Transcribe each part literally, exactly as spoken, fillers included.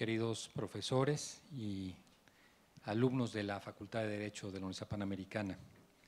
queridos profesores y alumnos de la Facultad de Derecho de la Universidad Panamericana,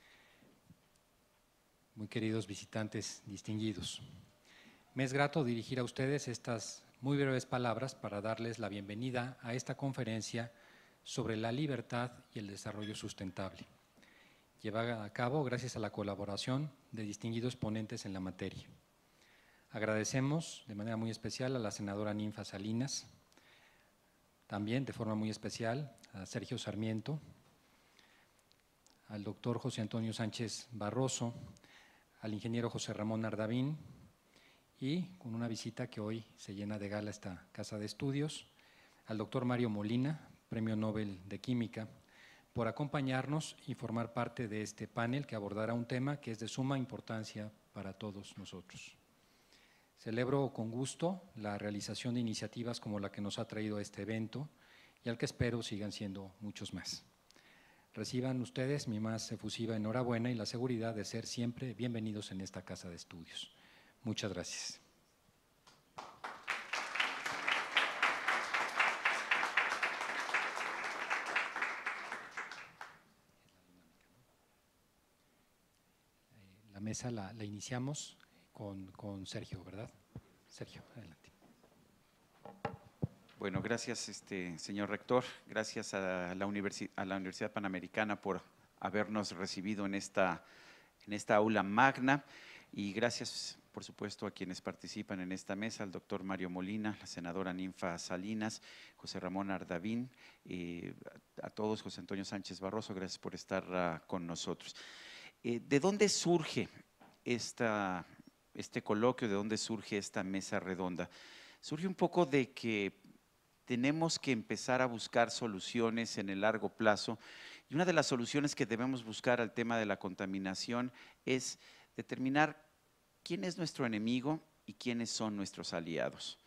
muy queridos visitantes distinguidos. Me es grato dirigir a ustedes estas muy breves palabras para darles la bienvenida a esta conferencia sobre la libertad y el desarrollo sustentable, llevada a cabo gracias a la colaboración de distinguidos ponentes en la materia. Agradecemos de manera muy especial a la senadora Ninfa Salinas, también de forma muy especial a Sergio Sarmiento, al doctor José Antonio Sánchez Barroso, al ingeniero José Ramón Ardavín, y con una visita que hoy se llena de gala esta casa de estudios, al doctor Mario Molina, Premio Nobel de Química, por acompañarnos y formar parte de este panel que abordará un tema que es de suma importancia para todos nosotros. Celebro con gusto la realización de iniciativas como la que nos ha traído a este evento y al que espero sigan siendo muchos más. Reciban ustedes mi más efusiva enhorabuena y la seguridad de ser siempre bienvenidos en esta casa de estudios. Muchas gracias. La mesa la, la iniciamos con, con Sergio, ¿verdad? Sergio, adelante. Bueno, gracias, este, señor rector. Gracias a la, Universi- a la Universidad Panamericana por habernos recibido en esta, en esta aula magna. Y gracias, por supuesto, a quienes participan en esta mesa, al doctor Mario Molina, la senadora Ninfa Salinas, José Ramón Ardavín, eh, a todos, José Antonio Sánchez Barroso, gracias por estar uh, con nosotros. Eh, ¿De dónde surge esta, este coloquio, de dónde surge esta mesa redonda? Surge un poco de que tenemos que empezar a buscar soluciones en el largo plazo, y una de las soluciones que debemos buscar al tema de la contaminación es determinar quién es nuestro enemigo y quiénes son nuestros aliados.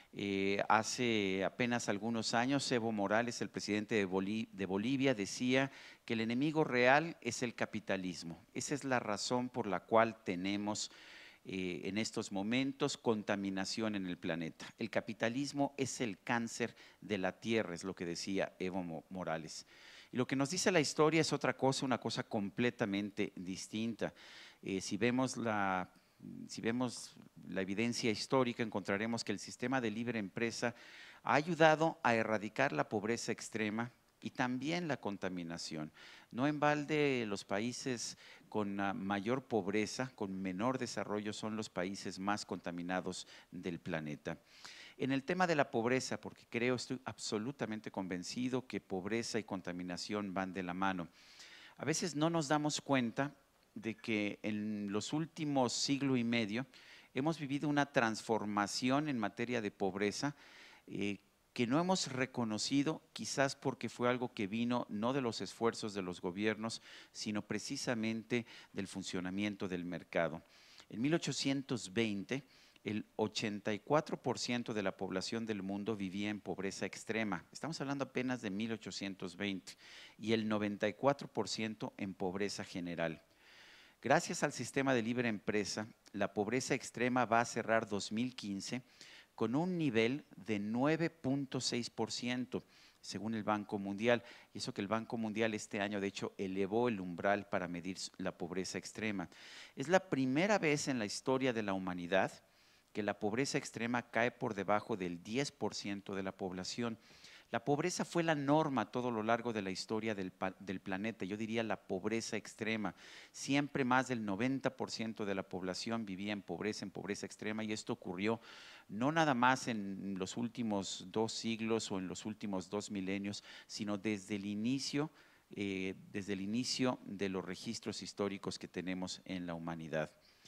Eh, hace apenas algunos años, Evo Morales, el presidente de, Bolí- de Bolivia, decía que el enemigo real es el capitalismo. Esa es la razón por la cual tenemos eh, en estos momentos contaminación en el planeta. El capitalismo es el cáncer de la tierra, es lo que decía Evo Mo- Morales. Y lo que nos dice la historia es otra cosa, una cosa completamente distinta. Eh, si vemos la Si vemos la evidencia histórica, encontraremos que el sistema de libre empresa ha ayudado a erradicar la pobreza extrema y también la contaminación. No en balde los países con mayor pobreza, con menor desarrollo, son los países más contaminados del planeta. En el tema de la pobreza, porque creo, estoy absolutamente convencido que pobreza y contaminación van de la mano. A veces no nos damos cuenta de que en los últimos siglo y medio hemos vivido una transformación en materia de pobreza eh, que no hemos reconocido, quizás porque fue algo que vino no de los esfuerzos de los gobiernos, sino precisamente del funcionamiento del mercado. En mil ochocientos veinte, el ochenta y cuatro por ciento de la población del mundo vivía en pobreza extrema. Estamos hablando apenas de mil ochocientos veinte, y el noventa y cuatro por ciento en pobreza general. Gracias al sistema de libre empresa, la pobreza extrema va a cerrar dos mil quince con un nivel de nueve punto seis por ciento, según el Banco Mundial. Y eso que el Banco Mundial este año, de hecho, elevó el umbral para medir la pobreza extrema. Es la primera vez en la historia de la humanidad que la pobreza extrema cae por debajo del diez por ciento de la población. La pobreza fue la norma a todo lo largo de la historia del, del planeta, yo diría la pobreza extrema. Siempre más del noventa por ciento de la población vivía en pobreza, en pobreza extrema, y esto ocurrió no nada más en los últimos dos siglos o en los últimos dos milenios, sino desde el inicio, eh, desde el inicio de los registros históricos que tenemos en la humanidad.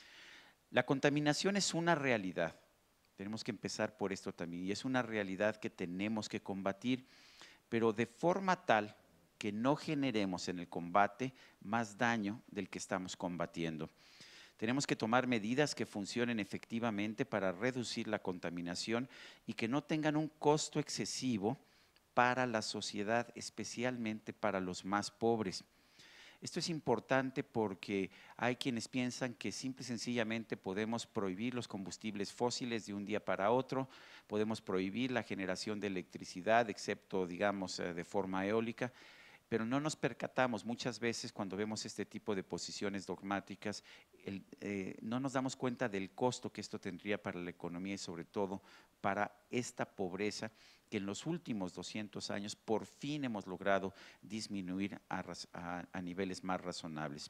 La contaminación es una realidad. Tenemos que empezar por esto también, y es una realidad que tenemos que combatir, pero de forma tal que no generemos en el combate más daño del que estamos combatiendo. Tenemos que tomar medidas que funcionen efectivamente para reducir la contaminación y que no tengan un costo excesivo para la sociedad, especialmente para los más pobres. Esto es importante porque hay quienes piensan que simple y sencillamente podemos prohibir los combustibles fósiles de un día para otro, podemos prohibir la generación de electricidad, excepto, digamos, de forma eólica, pero no nos percatamos muchas veces cuando vemos este tipo de posiciones dogmáticas, el, eh, no nos damos cuenta del costo que esto tendría para la economía y sobre todo para esta pobreza que en los últimos doscientos años por fin hemos logrado disminuir a, a, a niveles más razonables.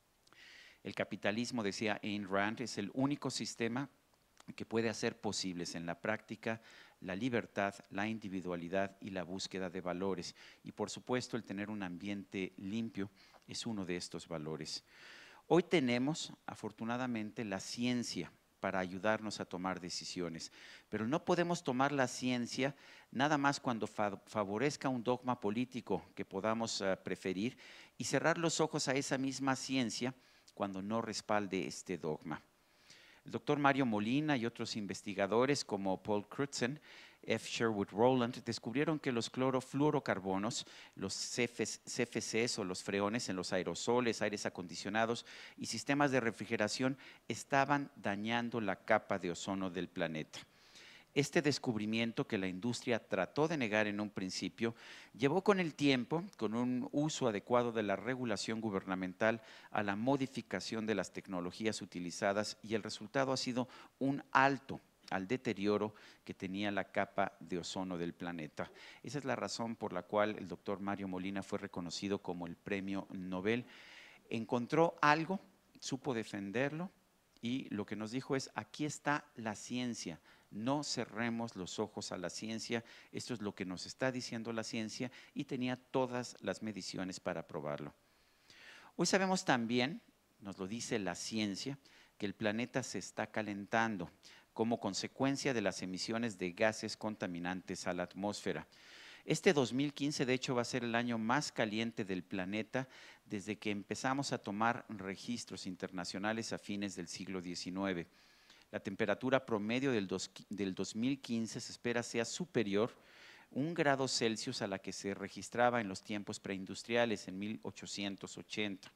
El capitalismo, decía Ayn Rand, es el único sistema que puede hacer posibles en la práctica la libertad, la individualidad y la búsqueda de valores. Y por supuesto el tener un ambiente limpio es uno de estos valores. Hoy tenemos, afortunadamente, la ciencia para ayudarnos a tomar decisiones, pero no podemos tomar la ciencia nada más cuando fa favorezca un dogma político que podamos uh, preferir y cerrar los ojos a esa misma ciencia cuando no respalde este dogma. El doctor Mario Molina y otros investigadores como Paul Crutzen, F. Sherwood Rowland, descubrieron que los clorofluorocarbonos, los C F Cs o los freones en los aerosoles, aires acondicionados y sistemas de refrigeración estaban dañando la capa de ozono del planeta. Este descubrimiento, que la industria trató de negar en un principio, llevó con el tiempo, con un uso adecuado de la regulación gubernamental, a la modificación de las tecnologías utilizadas y el resultado ha sido un alto al deterioro que tenía la capa de ozono del planeta. Esa es la razón por la cual el doctor Mario Molina fue reconocido como el premio Nobel. Encontró algo, supo defenderlo y lo que nos dijo es: aquí está la ciencia. No cerremos los ojos a la ciencia, esto es lo que nos está diciendo la ciencia y tenía todas las mediciones para probarlo. Hoy sabemos también, nos lo dice la ciencia, que el planeta se está calentando como consecuencia de las emisiones de gases contaminantes a la atmósfera. Este dos mil quince, de hecho, va a ser el año más caliente del planeta desde que empezamos a tomar registros internacionales a fines del siglo diecinueve. La temperatura promedio del, dos, del dos mil quince se espera sea superior un grado Celsius a la que se registraba en los tiempos preindustriales en mil ochocientos ochenta.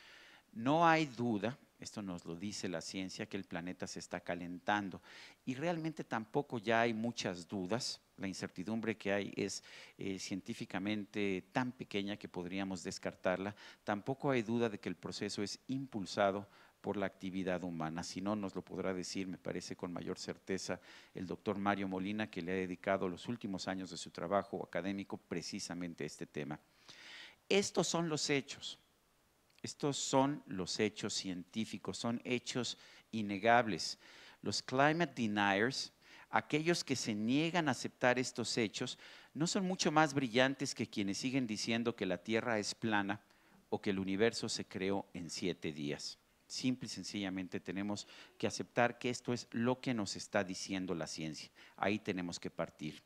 No hay duda, esto nos lo dice la ciencia, que el planeta se está calentando y realmente tampoco ya hay muchas dudas. La incertidumbre que hay es eh, científicamente tan pequeña que podríamos descartarla. Tampoco hay duda de que el proceso es impulsado por la actividad humana. Si no, nos lo podrá decir, me parece, con mayor certeza el doctor Mario Molina, que le ha dedicado los últimos años de su trabajo académico precisamente a este tema. Estos son los hechos, estos son los hechos científicos, son hechos innegables. Los climate deniers, aquellos que se niegan a aceptar estos hechos, no son mucho más brillantes que quienes siguen diciendo que la Tierra es plana o que el universo se creó en siete días. Simple y sencillamente tenemos que aceptar que esto es lo que nos está diciendo la ciencia. Ahí tenemos que partir.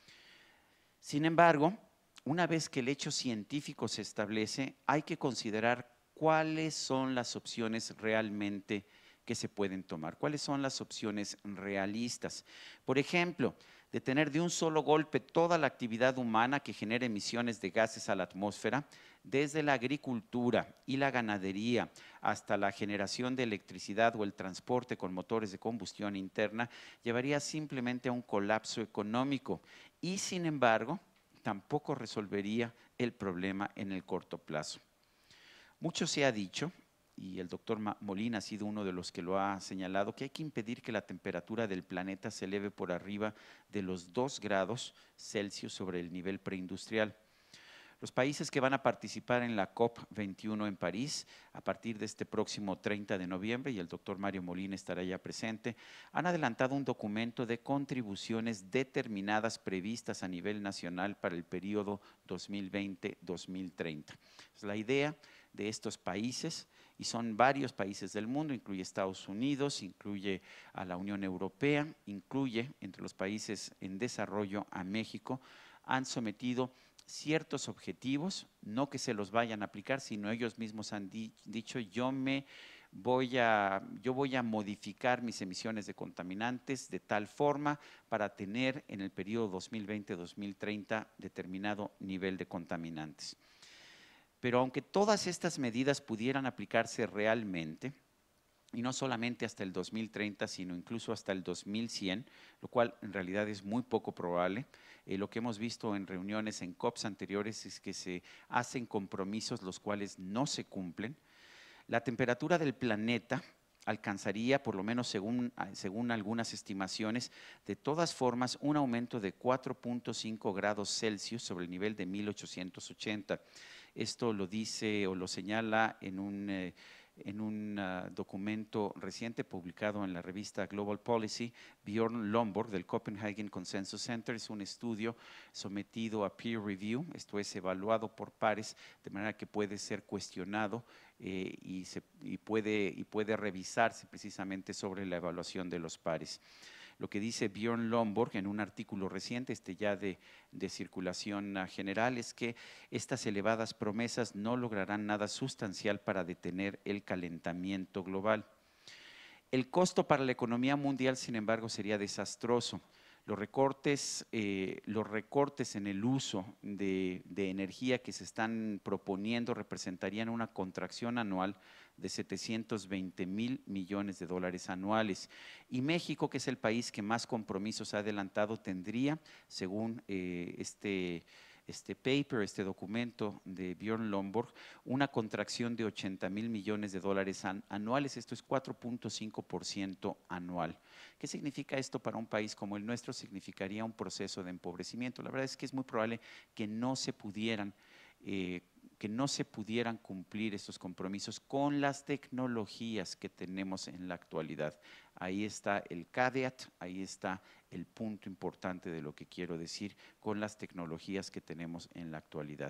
Sin embargo, una vez que el hecho científico se establece, hay que considerar cuáles son las opciones realmente que se pueden tomar, cuáles son las opciones realistas. Por ejemplo, detener de un solo golpe toda la actividad humana que genera emisiones de gases a la atmósfera, desde la agricultura y la ganadería hasta la generación de electricidad o el transporte con motores de combustión interna, llevaría simplemente a un colapso económico y, sin embargo, tampoco resolvería el problema en el corto plazo. Mucho se ha dicho, y el doctor Molina ha sido uno de los que lo ha señalado, que hay que impedir que la temperatura del planeta se eleve por arriba de los dos grados Celsius sobre el nivel preindustrial. Los países que van a participar en la COP veintiuno en París, a partir de este próximo treinta de noviembre, y el doctor Mario Molina estará ya presente, han adelantado un documento de contribuciones determinadas previstas a nivel nacional para el periodo dos mil veinte a dos mil treinta. Es la idea de estos países, y son varios países del mundo, incluye Estados Unidos, incluye a la Unión Europea, incluye entre los países en desarrollo a México, han sometido ciertos objetivos, no que se los vayan a aplicar, sino ellos mismos han di dicho yo me voy a, yo voy a modificar mis emisiones de contaminantes de tal forma para tener en el periodo dos mil veinte a dos mil treinta determinado nivel de contaminantes. Pero aunque todas estas medidas pudieran aplicarse realmente, y no solamente hasta el dos mil treinta, sino incluso hasta el dos mil cien, lo cual en realidad es muy poco probable. Eh, lo que hemos visto en reuniones en COPs anteriores es que se hacen compromisos los cuales no se cumplen. La temperatura del planeta alcanzaría, por lo menos según, según algunas estimaciones, de todas formas un aumento de cuatro punto cinco grados Celsius sobre el nivel de mil ochocientos ochenta. Esto lo dice o lo señala en un, eh, en un uh, documento reciente publicado en la revista Global Policy. Bjorn Lomborg del Copenhagen Consensus Center. Es un estudio sometido a peer review, esto es evaluado por pares, de manera que puede ser cuestionado eh, y, se, y, puede, y puede revisarse precisamente sobre la evaluación de los pares. Lo que dice Bjorn Lomborg en un artículo reciente, este ya de, de circulación general, es que estas elevadas promesas no lograrán nada sustancial para detener el calentamiento global. El costo para la economía mundial, sin embargo, sería desastroso. Los recortes, eh, los recortes en el uso de, de energía que se están proponiendo representarían una contracción anual de setecientos veinte mil millones de dólares anuales. Y México, que es el país que más compromisos ha adelantado, tendría, según eh, este, este paper, este documento de Bjorn Lomborg, una contracción de ochenta mil millones de dólares an anuales. Esto es cuatro punto cinco por ciento anual. ¿Qué significa esto para un país como el nuestro? Significaría un proceso de empobrecimiento. La verdad es que es muy probable que no se pudieran eh, que no se pudieran cumplir estos compromisos con las tecnologías que tenemos en la actualidad. Ahí está el caveat, ahí está el punto importante de lo que quiero decir con las tecnologías que tenemos en la actualidad.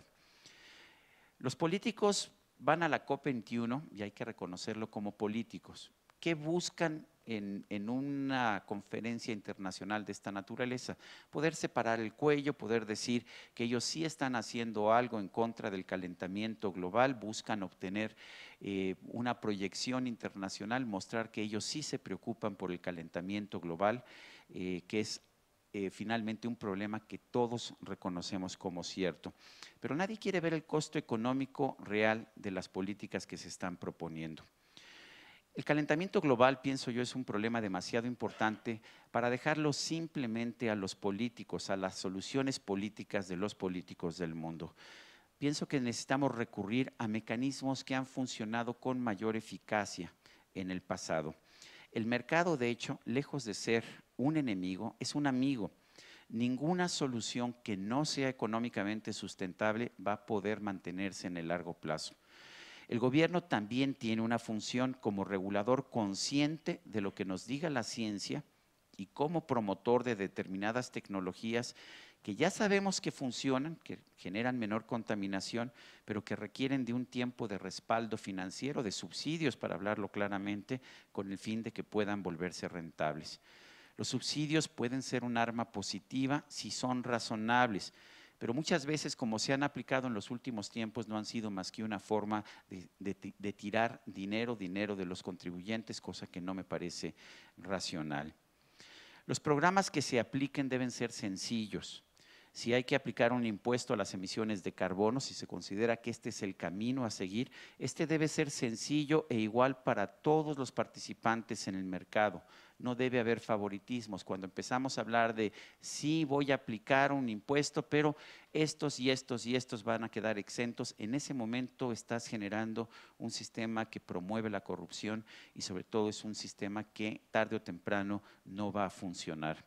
Los políticos van a la COP veintiuno y hay que reconocerlo como políticos. ¿Qué buscan en, en una conferencia internacional de esta naturaleza? Poder separar el cuello, poder decir que ellos sí están haciendo algo en contra del calentamiento global, buscan obtener eh, una proyección internacional, mostrar que ellos sí se preocupan por el calentamiento global, eh, que es Eh, finalmente un problema que todos reconocemos como cierto. Pero nadie quiere ver el costo económico real de las políticas que se están proponiendo. El calentamiento global, pienso yo, es un problema demasiado importante para dejarlo simplemente a los políticos, a las soluciones políticas de los políticos del mundo. Pienso que necesitamos recurrir a mecanismos que han funcionado con mayor eficacia en el pasado. El mercado, de hecho, lejos de ser un enemigo, es un amigo. Ninguna solución que no sea económicamente sustentable va a poder mantenerse en el largo plazo. El gobierno también tiene una función como regulador consciente de lo que nos diga la ciencia y como promotor de determinadas tecnologías que ya sabemos que funcionan, que generan menor contaminación, pero que requieren de un tiempo de respaldo financiero, de subsidios, para hablarlo claramente, con el fin de que puedan volverse rentables. Los subsidios pueden ser un arma positiva si son razonables, pero muchas veces, como se han aplicado en los últimos tiempos, no han sido más que una forma de, de, de tirar dinero, dinero de los contribuyentes, cosa que no me parece racional. Los programas que se apliquen deben ser sencillos. Si hay que aplicar un impuesto a las emisiones de carbono, si se considera que este es el camino a seguir, este debe ser sencillo e igual para todos los participantes en el mercado. No debe haber favoritismos. Cuando empezamos a hablar de sí voy a aplicar un impuesto, pero estos y estos y estos van a quedar exentos, en ese momento estás generando un sistema que promueve la corrupción y sobre todo es un sistema que tarde o temprano no va a funcionar.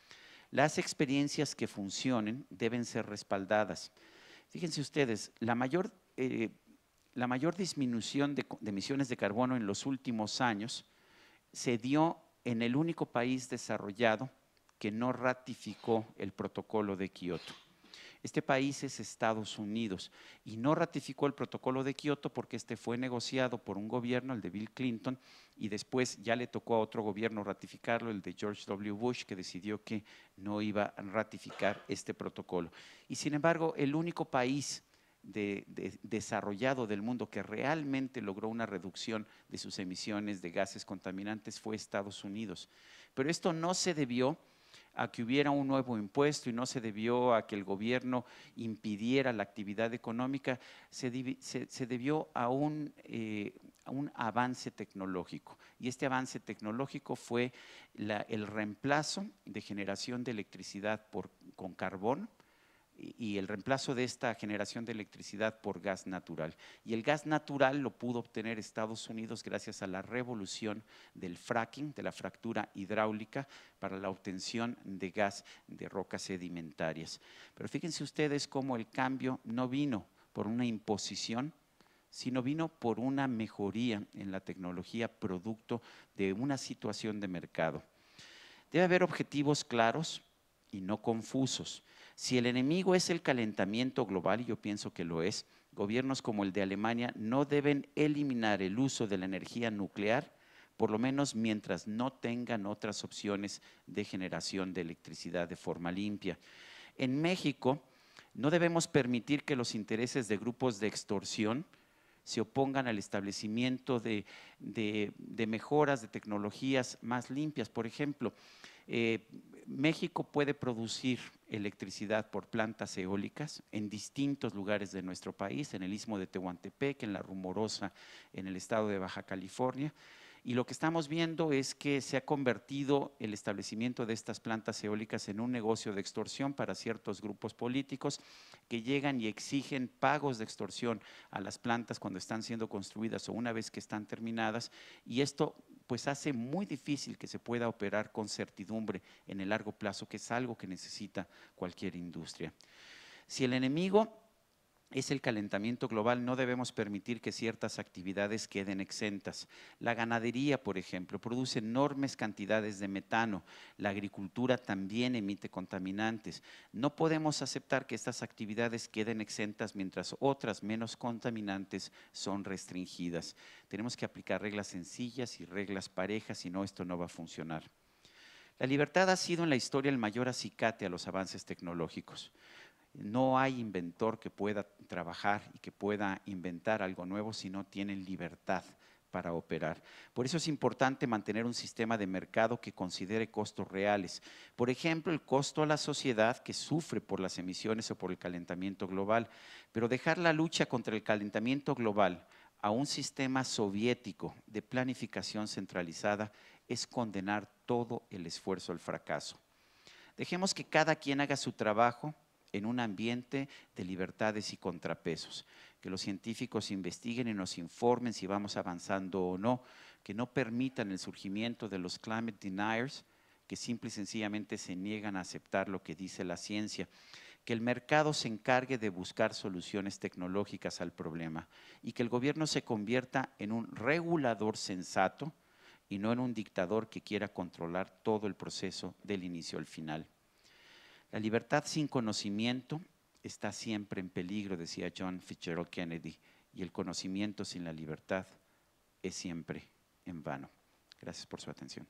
Las experiencias que funcionen deben ser respaldadas. Fíjense ustedes, la mayor, eh, la mayor disminución de, de emisiones de carbono en los últimos años se dio en el único país desarrollado que no ratificó el protocolo de Kioto. Este país es Estados Unidos y no ratificó el protocolo de Kioto porque este fue negociado por un gobierno, el de Bill Clinton, y después ya le tocó a otro gobierno ratificarlo, el de George W. Bush, que decidió que no iba a ratificar este protocolo. Y sin embargo, el único país de, de, desarrollado del mundo que realmente logró una reducción de sus emisiones de gases contaminantes fue Estados Unidos. Pero esto no se debió a que hubiera un nuevo impuesto y no se debió a que el gobierno impidiera la actividad económica, se, se, se debió a un, eh, a un avance tecnológico. Y este avance tecnológico fue la, el reemplazo de generación de electricidad por, con carbón, y el reemplazo de esta generación de electricidad por gas natural. Y el gas natural lo pudo obtener Estados Unidos gracias a la revolución del fracking, de la fractura hidráulica para la obtención de gas de rocas sedimentarias. Pero fíjense ustedes cómo el cambio no vino por una imposición, sino vino por una mejoría en la tecnología producto de una situación de mercado. Debe haber objetivos claros y no confusos. Si el enemigo es el calentamiento global, y yo pienso que lo es, gobiernos como el de Alemania no deben eliminar el uso de la energía nuclear, por lo menos mientras no tengan otras opciones de generación de electricidad de forma limpia. En México, no debemos permitir que los intereses de grupos de extorsión se opongan al establecimiento de, de, de mejoras de tecnologías más limpias. Por ejemplo, eh, México puede producir electricidad por plantas eólicas en distintos lugares de nuestro país, en el Istmo de Tehuantepec, en la Rumorosa, en el estado de Baja California. Y lo que estamos viendo es que se ha convertido el establecimiento de estas plantas eólicas en un negocio de extorsión para ciertos grupos políticos que llegan y exigen pagos de extorsión a las plantas cuando están siendo construidas o una vez que están terminadas, y esto pues hace muy difícil que se pueda operar con certidumbre en el largo plazo, que es algo que necesita cualquier industria. Si el enemigo es el calentamiento global, no debemos permitir que ciertas actividades queden exentas. La ganadería, por ejemplo, produce enormes cantidades de metano. La agricultura también emite contaminantes. No podemos aceptar que estas actividades queden exentas mientras otras menos contaminantes son restringidas. Tenemos que aplicar reglas sencillas y reglas parejas, si no, esto no va a funcionar. La libertad ha sido en la historia el mayor acicate a los avances tecnológicos. No hay inventor que pueda trabajar y que pueda inventar algo nuevo si no tiene libertad para operar. Por eso es importante mantener un sistema de mercado que considere costos reales. Por ejemplo, el costo a la sociedad que sufre por las emisiones o por el calentamiento global, pero dejar la lucha contra el calentamiento global a un sistema soviético de planificación centralizada es condenar todo el esfuerzo al fracaso. Dejemos que cada quien haga su trabajo en un ambiente de libertades y contrapesos, que los científicos investiguen y nos informen si vamos avanzando o no, que no permitan el surgimiento de los climate deniers, que simple y sencillamente se niegan a aceptar lo que dice la ciencia, que el mercado se encargue de buscar soluciones tecnológicas al problema y que el gobierno se convierta en un regulador sensato y no en un dictador que quiera controlar todo el proceso del inicio al final. La libertad sin conocimiento está siempre en peligro, decía John Fitzgerald Kennedy, y el conocimiento sin la libertad es siempre en vano. Gracias por su atención.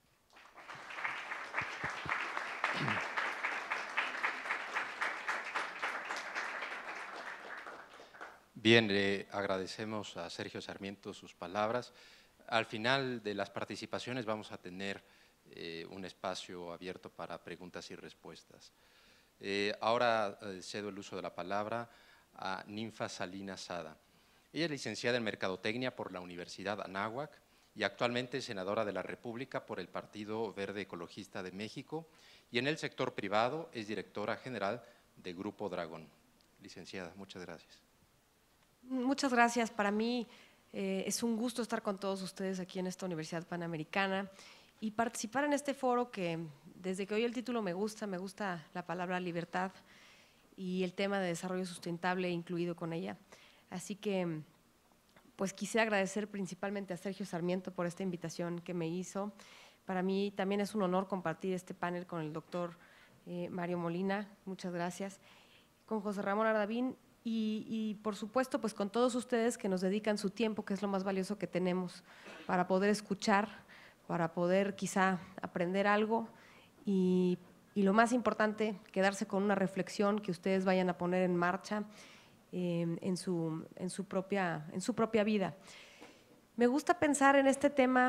Bien, le agradecemos a Sergio Sarmiento sus palabras. Al final de las participaciones vamos a tener eh, un espacio abierto para preguntas y respuestas. Eh, ahora eh, cedo el uso de la palabra a Ninfa Salinas Sada. Ella es licenciada en Mercadotecnia por la Universidad Anáhuac y actualmente senadora de la República por el Partido Verde Ecologista de México, y en el sector privado es directora general de Grupo Dragón. Licenciada, muchas gracias. Muchas gracias. Para mí eh, es un gusto estar con todos ustedes aquí en esta Universidad Panamericana y participar en este foro que desde que oí el título me gusta, me gusta la palabra libertad y el tema de desarrollo sustentable incluido con ella. Así que pues quise agradecer principalmente a Sergio Sarmiento por esta invitación que me hizo. Para mí también es un honor compartir este panel con el doctor eh, Mario Molina, muchas gracias, con José Ramón Ardavín y, y por supuesto pues con todos ustedes que nos dedican su tiempo, que es lo más valioso que tenemos, para poder escuchar, para poder quizá aprender algo y, y lo más importante, quedarse con una reflexión que ustedes vayan a poner en marcha eh, en, su, en, su propia, en su propia vida. Me gusta pensar en este tema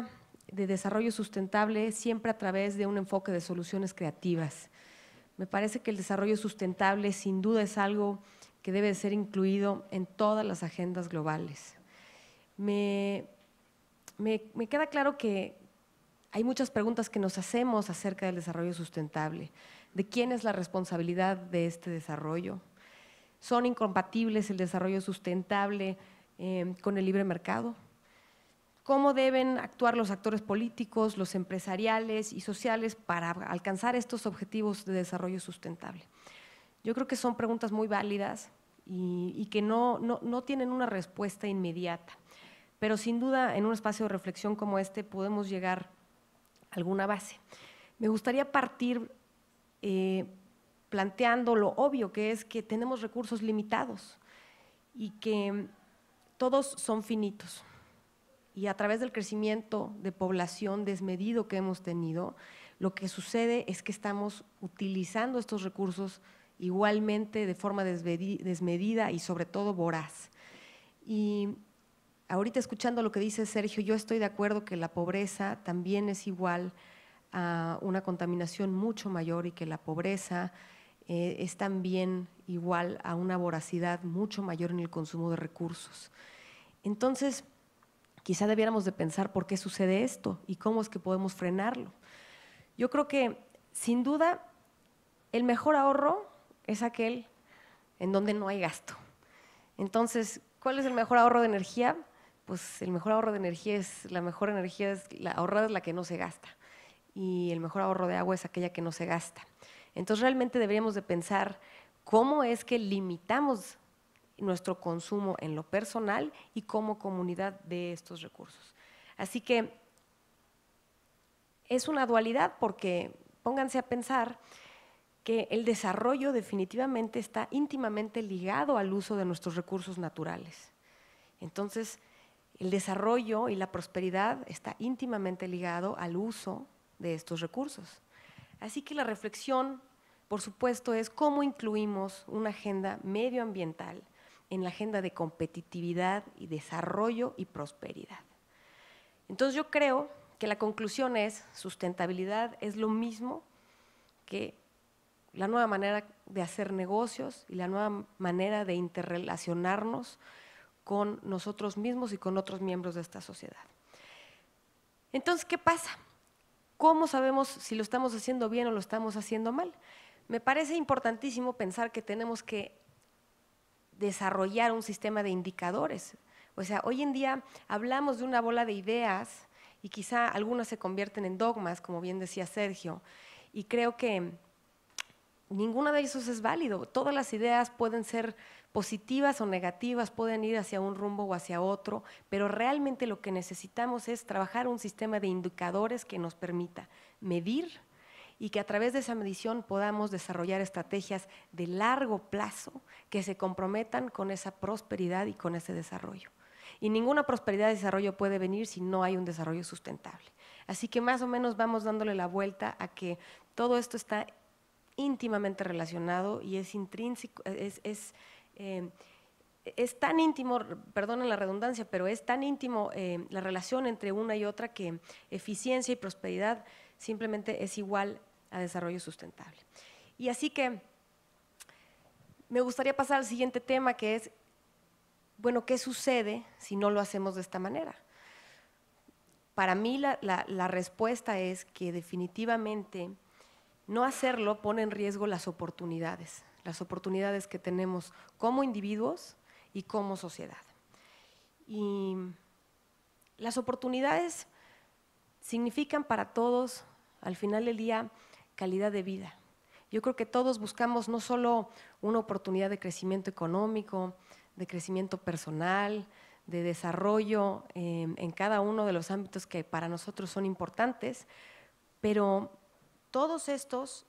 de desarrollo sustentable siempre a través de un enfoque de soluciones creativas. Me parece que el desarrollo sustentable sin duda es algo que debe ser incluido en todas las agendas globales. Me, me, me queda claro que hay muchas preguntas que nos hacemos acerca del desarrollo sustentable. ¿De quién es la responsabilidad de este desarrollo? ¿Son incompatibles el desarrollo sustentable eh, con el libre mercado? ¿Cómo deben actuar los actores políticos, los empresariales y sociales para alcanzar estos objetivos de desarrollo sustentable? Yo creo que son preguntas muy válidas y, y que no, no, no tienen una respuesta inmediata, pero sin duda en un espacio de reflexión como este podemos llegar a alguna base. Me gustaría partir eh, planteando lo obvio, que es que tenemos recursos limitados y que todos son finitos. Y a través del crecimiento de población desmedido que hemos tenido, lo que sucede es que estamos utilizando estos recursos igualmente de forma desmedida y sobre todo voraz. Y ahorita escuchando lo que dice Sergio, yo estoy de acuerdo que la pobreza también es igual a una contaminación mucho mayor y que la pobreza eh, es también igual a una voracidad mucho mayor en el consumo de recursos. Entonces, quizá debiéramos de pensar por qué sucede esto y cómo es que podemos frenarlo. Yo creo que, sin duda, el mejor ahorro es aquel en donde no hay gasto. Entonces, ¿cuál es el mejor ahorro de energía? Pues el mejor ahorro de energía es, la mejor energía es, la ahorrada es la que no se gasta. Y el mejor ahorro de agua es aquella que no se gasta. Entonces, realmente deberíamos de pensar cómo es que limitamos nuestro consumo en lo personal y como comunidad de estos recursos. Así que es una dualidad porque pónganse a pensar que el desarrollo definitivamente está íntimamente ligado al uso de nuestros recursos naturales. Entonces, el desarrollo y la prosperidad está íntimamente ligado al uso de estos recursos. Así que la reflexión, por supuesto, es cómo incluimos una agenda medioambiental en la agenda de competitividad y desarrollo y prosperidad. Entonces yo creo que la conclusión es sustentabilidad es lo mismo que la nueva manera de hacer negocios y la nueva manera de interrelacionarnos con nosotros mismos y con otros miembros de esta sociedad. Entonces, ¿qué pasa? ¿Cómo sabemos si lo estamos haciendo bien o lo estamos haciendo mal? Me parece importantísimo pensar que tenemos que desarrollar un sistema de indicadores. O sea, hoy en día hablamos de una bola de ideas y quizá algunas se convierten en dogmas, como bien decía Sergio, y creo que ninguna de esos es válido. Todas las ideas pueden ser positivas o negativas, pueden ir hacia un rumbo o hacia otro, pero realmente lo que necesitamos es trabajar un sistema de indicadores que nos permita medir y que a través de esa medición podamos desarrollar estrategias de largo plazo que se comprometan con esa prosperidad y con ese desarrollo. Y ninguna prosperidad y desarrollo puede venir si no hay un desarrollo sustentable. Así que más o menos vamos dándole la vuelta a que todo esto está íntimamente relacionado y es intrínseco, es, es, eh, es tan íntimo, perdonen la redundancia, pero es tan íntimo eh, la relación entre una y otra que eficiencia y prosperidad simplemente es igual a desarrollo sustentable. Y así que me gustaría pasar al siguiente tema, que es, bueno, ¿qué sucede si no lo hacemos de esta manera? Para mí la, la, la respuesta es que definitivamente no hacerlo pone en riesgo las oportunidades, las oportunidades que tenemos como individuos y como sociedad. Y las oportunidades significan para todos, al final del día, calidad de vida. Yo creo que todos buscamos no solo una oportunidad de crecimiento económico, de crecimiento personal, de desarrollo eh, en cada uno de los ámbitos que para nosotros son importantes, pero todos estos,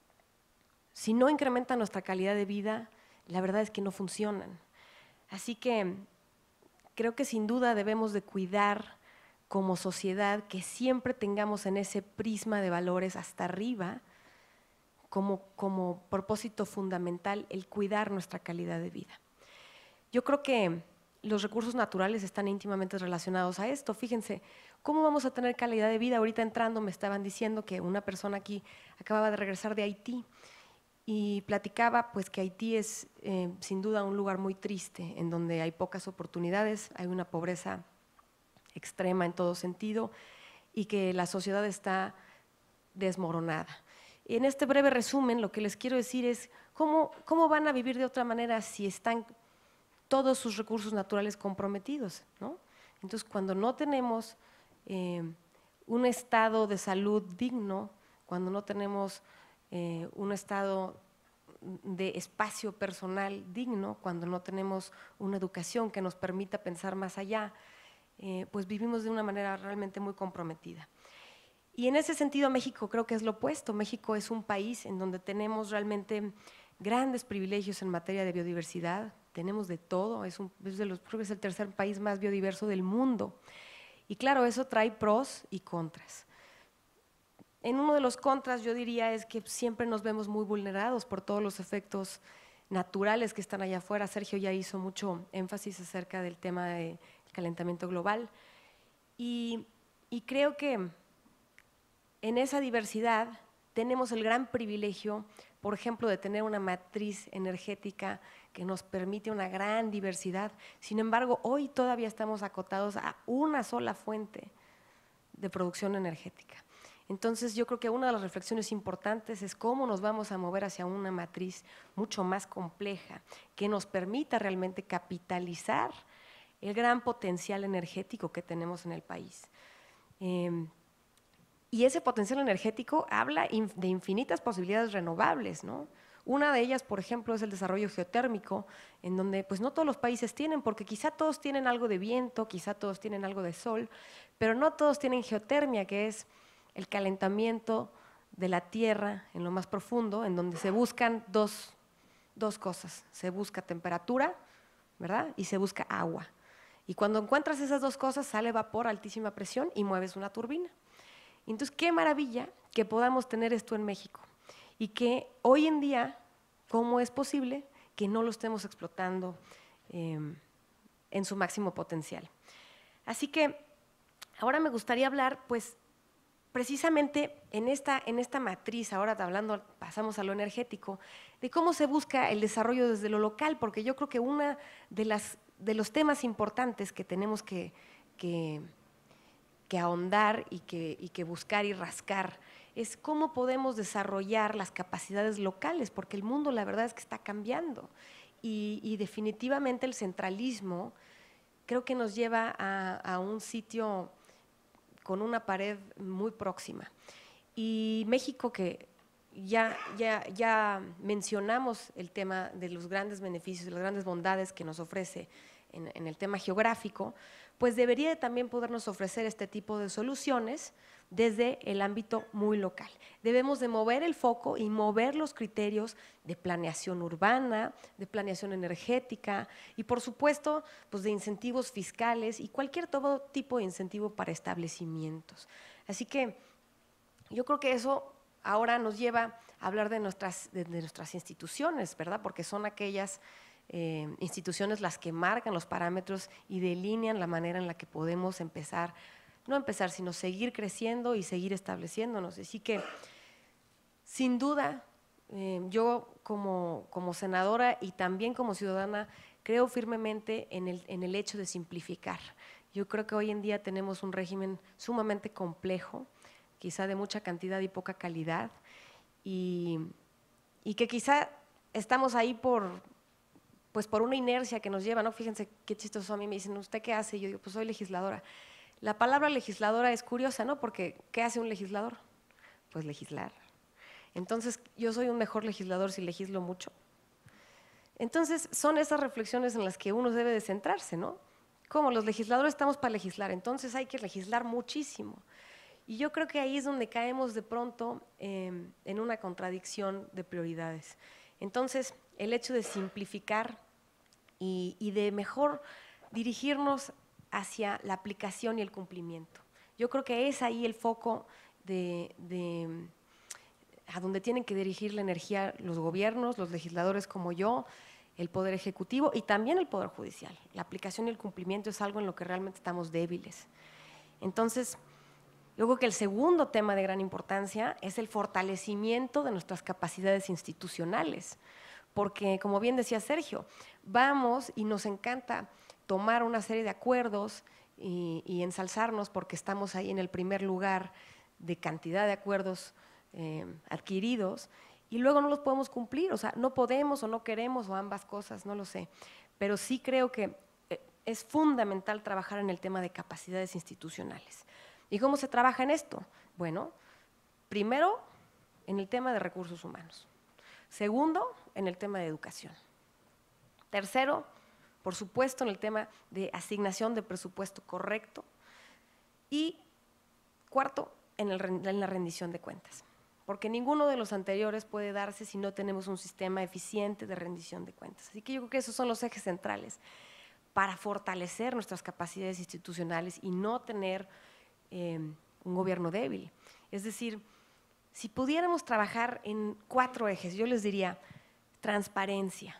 si no incrementan nuestra calidad de vida, la verdad es que no funcionan. Así que creo que sin duda debemos de cuidar como sociedad que siempre tengamos en ese prisma de valores hasta arriba como, como propósito fundamental el cuidar nuestra calidad de vida. Yo creo que los recursos naturales están íntimamente relacionados a esto. Fíjense, ¿cómo vamos a tener calidad de vida? Ahorita entrando me estaban diciendo que una persona aquí acababa de regresar de Haití y platicaba pues que Haití es eh, sin duda un lugar muy triste, en donde hay pocas oportunidades, hay una pobreza extrema en todo sentido y que la sociedad está desmoronada. Y en este breve resumen lo que les quiero decir es cómo, cómo van a vivir de otra manera si están todos sus recursos naturales comprometidos, ¿no? Entonces, cuando no tenemos eh, un estado de salud digno, cuando no tenemos eh, un estado de espacio personal digno, cuando no tenemos una educación que nos permita pensar más allá, eh, pues vivimos de una manera realmente muy comprometida. Y en ese sentido México creo que es lo opuesto. México es un país en donde tenemos realmente grandes privilegios en materia de biodiversidad, tenemos de todo, es, un, es, de los, creo que es el tercer país más biodiverso del mundo. Y claro, eso trae pros y contras. En uno de los contras yo diría es que siempre nos vemos muy vulnerados por todos los efectos naturales que están allá afuera. Sergio ya hizo mucho énfasis acerca del tema del calentamiento global. Y, y creo que en esa diversidad tenemos el gran privilegio, por ejemplo, de tener una matriz energética que nos permite una gran diversidad. Sin embargo, hoy todavía estamos acotados a una sola fuente de producción energética. Entonces, yo creo que una de las reflexiones importantes es cómo nos vamos a mover hacia una matriz mucho más compleja, que nos permita realmente capitalizar el gran potencial energético que tenemos en el país. Eh, Y ese potencial energético habla de infinitas posibilidades renovables, ¿no? Una de ellas, por ejemplo, es el desarrollo geotérmico, en donde pues no todos los países tienen, porque quizá todos tienen algo de viento, quizá todos tienen algo de sol, pero no todos tienen geotermia, que es el calentamiento de la tierra en lo más profundo, en donde se buscan dos, dos cosas. Se busca temperatura, ¿verdad? Y se busca agua. Y cuando encuentras esas dos cosas, sale vapor a altísima presión y mueves una turbina. Entonces, qué maravilla que podamos tener esto en México y que hoy en día, ¿cómo es posible que no lo estemos explotando eh, en su máximo potencial? Así que ahora me gustaría hablar, pues, precisamente en esta, en esta matriz, ahora hablando, pasamos a lo energético, de cómo se busca el desarrollo desde lo local, porque yo creo que uno de, las, de los temas importantes que tenemos que… que que ahondar y que, y que buscar y rascar, es cómo podemos desarrollar las capacidades locales, porque el mundo la verdad es que está cambiando y, y definitivamente el centralismo creo que nos lleva a, a un sitio con una pared muy próxima. Y México, que ya, ya, ya mencionamos el tema de los grandes beneficios, de las grandes bondades que nos ofrece en, en el tema geográfico, pues debería de también podernos ofrecer este tipo de soluciones desde el ámbito muy local. Debemos de mover el foco y mover los criterios de planeación urbana, de planeación energética y, por supuesto, pues de incentivos fiscales y cualquier todo tipo de incentivo para establecimientos. Así que yo creo que eso ahora nos lleva a hablar de nuestras, de, de nuestras instituciones, ¿verdad? Porque son aquellas Eh, instituciones las que marcan los parámetros y delinean la manera en la que podemos empezar, no empezar, sino seguir creciendo y seguir estableciéndonos. Así que, sin duda, eh, yo como, como senadora y también como ciudadana, creo firmemente en el, en el hecho de simplificar. Yo creo que hoy en día tenemos un régimen sumamente complejo, quizá de mucha cantidad y poca calidad, y, y que quizá estamos ahí por… pues por una inercia que nos lleva, ¿no? Fíjense qué chistoso, a mí me dicen, ¿usted qué hace? Y yo digo, pues soy legisladora. La palabra legisladora es curiosa, ¿no? Porque ¿qué hace un legislador? Pues legislar. Entonces, ¿yo soy un mejor legislador si legislo mucho? Entonces, son esas reflexiones en las que uno debe de centrarse, ¿no? ¿Cómo? Los legisladores estamos para legislar, entonces hay que legislar muchísimo. Y yo creo que ahí es donde caemos de pronto eh, en una contradicción de prioridades. Entonces, el hecho de simplificar y, y de mejor dirigirnos hacia la aplicación y el cumplimiento. Yo creo que es ahí el foco de, de a donde tienen que dirigir la energía los gobiernos, los legisladores como yo, el Poder Ejecutivo y también el Poder Judicial. La aplicación y el cumplimiento es algo en lo que realmente estamos débiles. Entonces, yo creo que el segundo tema de gran importancia es el fortalecimiento de nuestras capacidades institucionales, porque, como bien decía Sergio, vamos y nos encanta tomar una serie de acuerdos y, y ensalzarnos porque estamos ahí en el primer lugar de cantidad de acuerdos eh, adquiridos, y luego no los podemos cumplir, o sea, no podemos o no queremos o ambas cosas, no lo sé, pero sí creo que es fundamental trabajar en el tema de capacidades institucionales. ¿Y cómo se trabaja en esto? Bueno, primero, en el tema de recursos humanos. Segundo, en el tema de educación. Tercero, por supuesto, en el tema de asignación de presupuesto correcto. Y cuarto, en, el, en la rendición de cuentas. Porque ninguno de los anteriores puede darse si no tenemos un sistema eficiente de rendición de cuentas. Así que yo creo que esos son los ejes centrales para fortalecer nuestras capacidades institucionales y no tener eh, un gobierno débil. Es decir, si pudiéramos trabajar en cuatro ejes, yo les diría transparencia.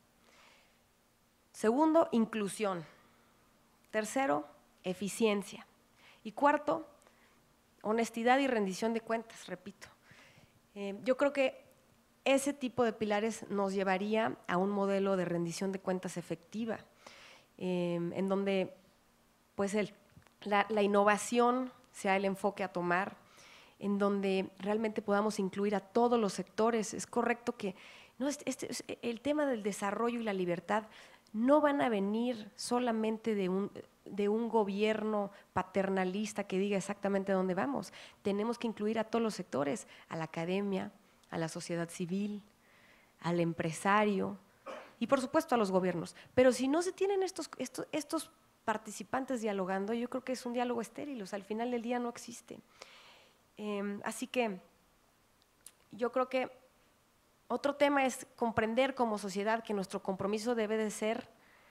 Segundo, inclusión. Tercero, eficiencia. Y cuarto, honestidad y rendición de cuentas, repito. Eh, yo creo que ese tipo de pilares nos llevaría a un modelo de rendición de cuentas efectiva, eh, en donde pues el, la, la innovación sea el enfoque a tomar, en donde realmente podamos incluir a todos los sectores. Es correcto que no, este, este, el tema del desarrollo y la libertad no van a venir solamente de un, de un gobierno paternalista que diga exactamente a dónde vamos. Tenemos que incluir a todos los sectores, a la academia, a la sociedad civil, al empresario y por supuesto a los gobiernos. Pero si no se tienen estos, estos, estos participantes dialogando, yo creo que es un diálogo estéril, o sea, al final del día no existe. Eh, así que yo creo que otro tema es comprender como sociedad que nuestro compromiso debe de ser,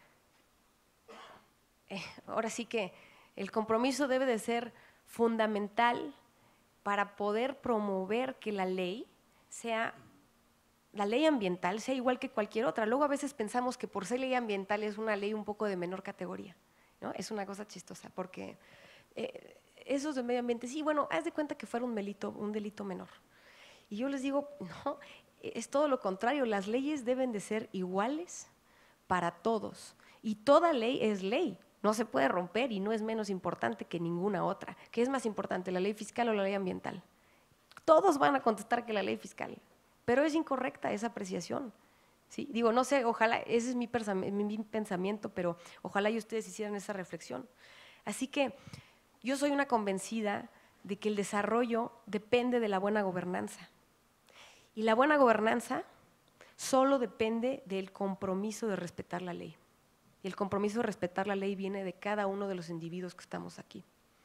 eh, ahora sí que el compromiso debe de ser fundamental para poder promover que la ley sea, la ley ambiental sea igual que cualquier otra. Luego a veces pensamos que por ser ley ambiental es una ley un poco de menor categoría, ¿no? Es una cosa chistosa porque eh, esos de medio ambiente, sí, bueno, haz de cuenta que fuera un delito, un delito menor. Y yo les digo, no, es todo lo contrario, las leyes deben de ser iguales para todos y toda ley es ley, no se puede romper y no es menos importante que ninguna otra. ¿Qué es más importante, la ley fiscal o la ley ambiental? Todos van a contestar que la ley fiscal, pero es incorrecta esa apreciación. ¿Sí? Digo, no sé, ojalá, ese es mi, mi pensamiento, pero ojalá y ustedes hicieran esa reflexión. Así que yo soy una convencida de que el desarrollo depende de la buena gobernanza. Y la buena gobernanza solo depende del compromiso de respetar la ley. Y el compromiso de respetar la ley viene de cada uno de los individuos que estamos aquí.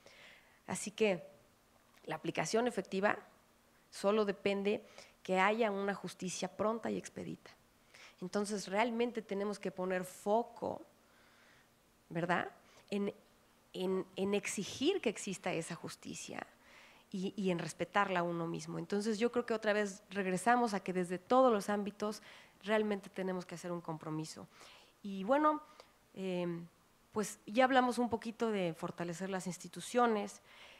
Así que la aplicación efectiva solo depende que haya una justicia pronta y expedita. Entonces, realmente tenemos que poner foco, ¿verdad?, en, en, en exigir que exista esa justicia y, y en respetarla a uno mismo. Entonces, yo creo que otra vez regresamos a que desde todos los ámbitos realmente tenemos que hacer un compromiso. Y bueno, eh, pues ya hablamos un poquito de fortalecer las instituciones,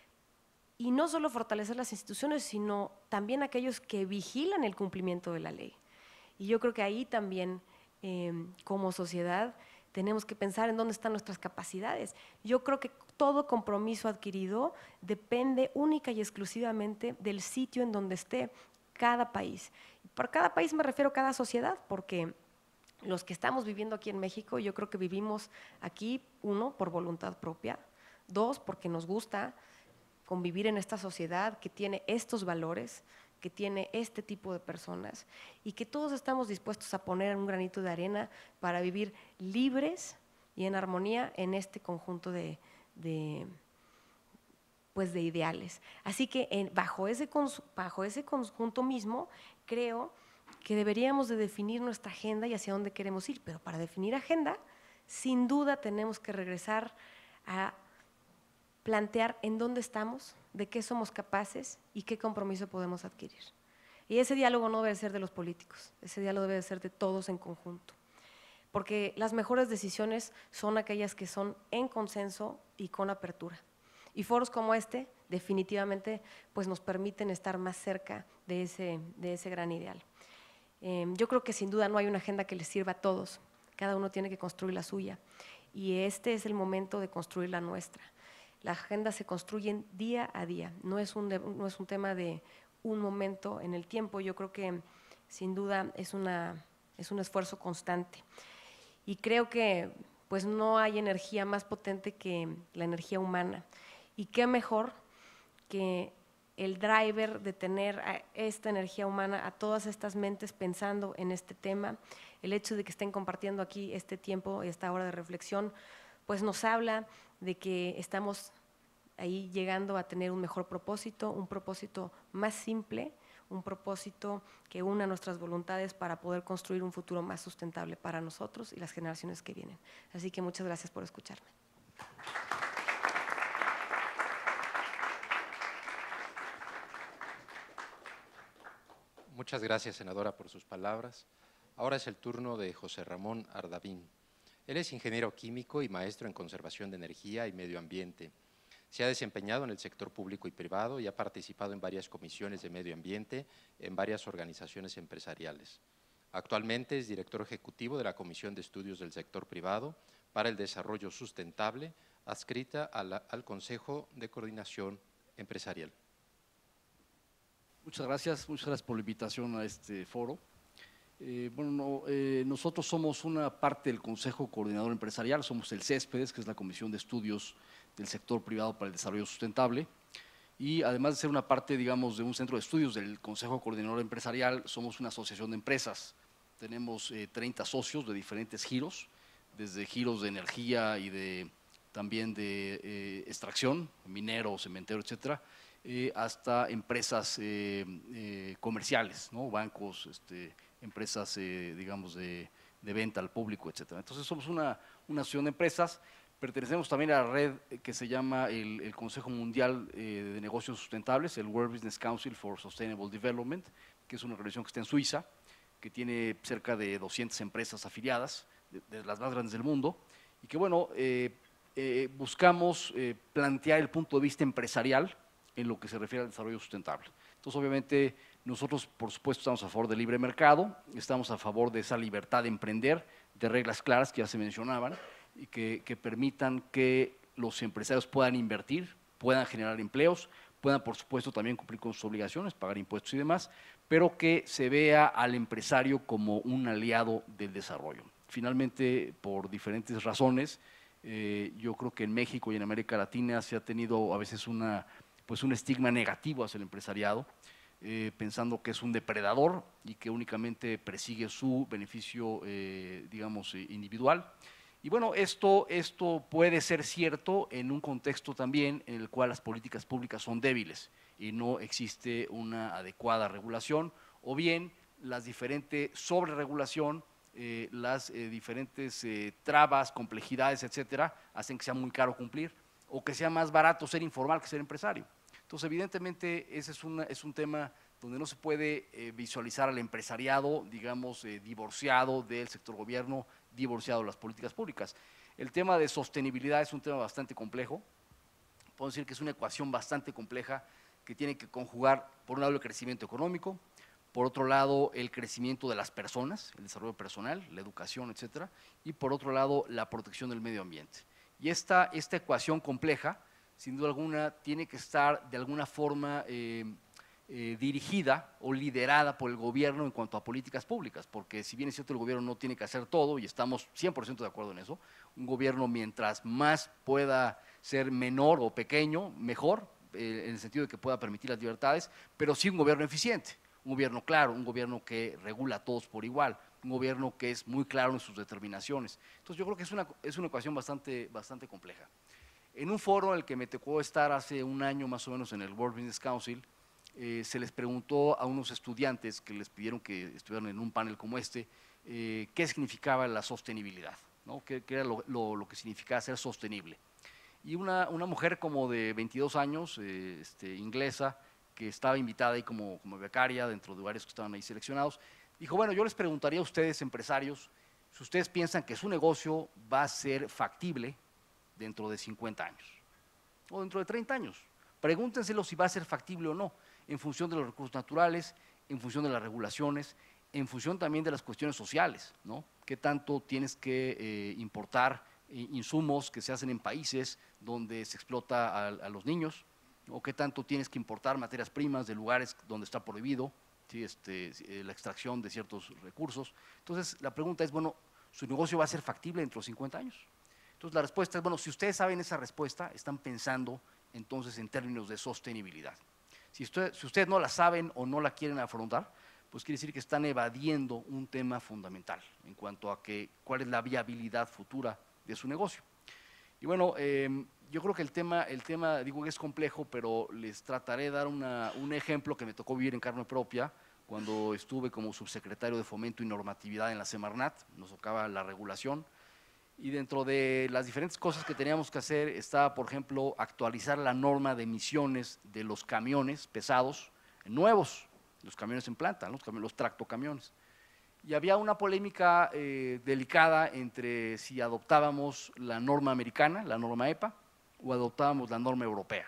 y no solo fortalecer las instituciones, sino también aquellos que vigilan el cumplimiento de la ley. Y yo creo que ahí también, eh, como sociedad, tenemos que pensar en dónde están nuestras capacidades. Yo creo que todo compromiso adquirido depende única y exclusivamente del sitio en donde esté cada país. Por cada país me refiero a cada sociedad, porque los que estamos viviendo aquí en México, yo creo que vivimos aquí, uno, por voluntad propia, dos, porque nos gusta convivir en esta sociedad que tiene estos valores, que tiene este tipo de personas y que todos estamos dispuestos a poner un granito de arena para vivir libres y en armonía en este conjunto de, de, pues de ideales. Así que en, bajo, ese, bajo ese conjunto mismo creo que deberíamos de definir nuestra agenda y hacia dónde queremos ir, pero para definir agenda sin duda tenemos que regresar a plantear en dónde estamos, de qué somos capaces y qué compromiso podemos adquirir. Y ese diálogo no debe ser de los políticos, ese diálogo debe ser de todos en conjunto. porque las mejores decisiones son aquellas que son en consenso y con apertura. Y foros como este definitivamente pues, nos permiten estar más cerca de ese, de ese gran ideal. Eh, yo creo que sin duda no hay una agenda que les sirva a todos, cada uno tiene que construir la suya y este es el momento de construir la nuestra. La agenda se construye día a día, no es un, de, no es un tema de un momento en el tiempo, yo creo que sin duda es, una, es un esfuerzo constante. Y creo que pues, no hay energía más potente que la energía humana. Y qué mejor que el driver de tener a esta energía humana, a todas estas mentes pensando en este tema, el hecho de que estén compartiendo aquí este tiempo y esta hora de reflexión, pues nos habla de que estamos ahí llegando a tener un mejor propósito, un propósito más simple, un propósito que una nuestras voluntades para poder construir un futuro más sustentable para nosotros y las generaciones que vienen. Así que muchas gracias por escucharme. Muchas gracias, senadora, por sus palabras. Ahora es el turno de José Ramón Ardavín. Él es ingeniero químico y maestro en conservación de energía y medio ambiente. Se ha desempeñado en el sector público y privado y ha participado en varias comisiones de medio ambiente en varias organizaciones empresariales. Actualmente es director ejecutivo de la Comisión de Estudios del Sector Privado para el Desarrollo Sustentable, adscrita a la, al Consejo de Coordinación Empresarial. Muchas gracias, muchas gracias por la invitación a este foro. Eh, bueno, no, eh, nosotros somos una parte del Consejo Coordinador Empresarial, somos el CESPEDES, que es la Comisión de Estudios del Sector Privado para el Desarrollo Sustentable, y además de ser una parte, digamos, de un centro de estudios del Consejo Coordinador Empresarial, somos una asociación de empresas. Tenemos eh, treinta socios de diferentes giros, desde giros de energía y de, también de eh, extracción, minero, cementero, etcétera, Eh, hasta empresas eh, eh, comerciales, ¿no? Bancos, este, empresas, eh, digamos, de, de venta al público, etcétera. Entonces, somos una, una asociación de empresas, pertenecemos también a la red que se llama el, el Consejo Mundial eh, de Negocios Sustentables, el World Business Council for Sustainable Development, que es una organización que está en Suiza, que tiene cerca de doscientas empresas afiliadas, de, de las más grandes del mundo, y que, bueno, eh, eh, buscamos eh, plantear el punto de vista empresarial en lo que se refiere al desarrollo sustentable. Entonces, obviamente, nosotros, por supuesto, estamos a favor del libre mercado, estamos a favor de esa libertad de emprender, de reglas claras que ya se mencionaban, y que, que permitan que los empresarios puedan invertir, puedan generar empleos, puedan, por supuesto, también cumplir con sus obligaciones, pagar impuestos y demás, pero que se vea al empresario como un aliado del desarrollo. Finalmente, por diferentes razones, eh, yo creo que en México y en América Latina se ha tenido a veces una pues un estigma negativo hacia el empresariado, eh, pensando que es un depredador y que únicamente persigue su beneficio, eh, digamos, eh, individual. Y bueno, esto, esto puede ser cierto en un contexto también en el cual las políticas públicas son débiles y no existe una adecuada regulación, o bien las diferentes sobreregulación, eh, las eh, diferentes eh, trabas, complejidades, etcétera, hacen que sea muy caro cumplir, o que sea más barato ser informal que ser empresario. Entonces, evidentemente, ese es, una, es un tema donde no se puede eh, visualizar al empresariado, digamos, eh, divorciado del sector gobierno, divorciado de las políticas públicas. El tema de sostenibilidad es un tema bastante complejo, puedo decir que es una ecuación bastante compleja que tiene que conjugar, por un lado, el crecimiento económico, por otro lado, el crecimiento de las personas, el desarrollo personal, la educación, etcétera, y por otro lado, la protección del medio ambiente. Y esta, esta ecuación compleja, sin duda alguna, tiene que estar de alguna forma eh, eh, dirigida o liderada por el gobierno en cuanto a políticas públicas, porque si bien es cierto el gobierno no tiene que hacer todo, y estamos cien por ciento de acuerdo en eso, un gobierno mientras más pueda ser menor o pequeño, mejor, eh, en el sentido de que pueda permitir las libertades, pero sí un gobierno eficiente, un gobierno claro, un gobierno que regula a todos por igual, un gobierno que es muy claro en sus determinaciones. Entonces yo creo que es una, es una ecuación bastante, bastante compleja. En un foro en el que me tocó estar hace un año más o menos en el World Business Council, eh, se les preguntó a unos estudiantes que les pidieron que estuvieran en un panel como este, eh, qué significaba la sostenibilidad, ¿no? qué, qué era lo, lo, lo que significaba ser sostenible. Y una, una mujer como de veintidós años, eh, este, inglesa, que estaba invitada ahí como, como becaria dentro de varios que estaban ahí seleccionados, dijo, bueno, yo les preguntaría a ustedes, empresarios, si ustedes piensan que su negocio va a ser factible dentro de cincuenta años o dentro de treinta años. Pregúntenselo si va a ser factible o no, en función de los recursos naturales, en función de las regulaciones, en función también de las cuestiones sociales, ¿no? ¿Qué tanto tienes que eh, importar eh, insumos que se hacen en países donde se explota a, a los niños? ¿O qué tanto tienes que importar materias primas de lugares donde está prohibido, ¿sí? este, eh, la extracción de ciertos recursos? Entonces, la pregunta es, bueno, ¿su negocio va a ser factible dentro de cincuenta años? Entonces, la respuesta es, bueno, si ustedes saben esa respuesta, están pensando entonces en términos de sostenibilidad. Si, usted, si ustedes no la saben o no la quieren afrontar, pues quiere decir que están evadiendo un tema fundamental en cuanto a que, cuál es la viabilidad futura de su negocio. Y bueno, eh, yo creo que el tema, el tema, digo que es complejo, pero les trataré de dar una, un ejemplo que me tocó vivir en carne propia cuando estuve como subsecretario de Fomento y Normatividad en la Semarnat, nos tocaba la regulación, y dentro de las diferentes cosas que teníamos que hacer estaba, por ejemplo, actualizar la norma de emisiones de los camiones pesados nuevos, los camiones en planta, los, camiones, los tractocamiones. Y había una polémica eh, delicada entre si adoptábamos la norma americana, la norma E P A, o adoptábamos la norma europea.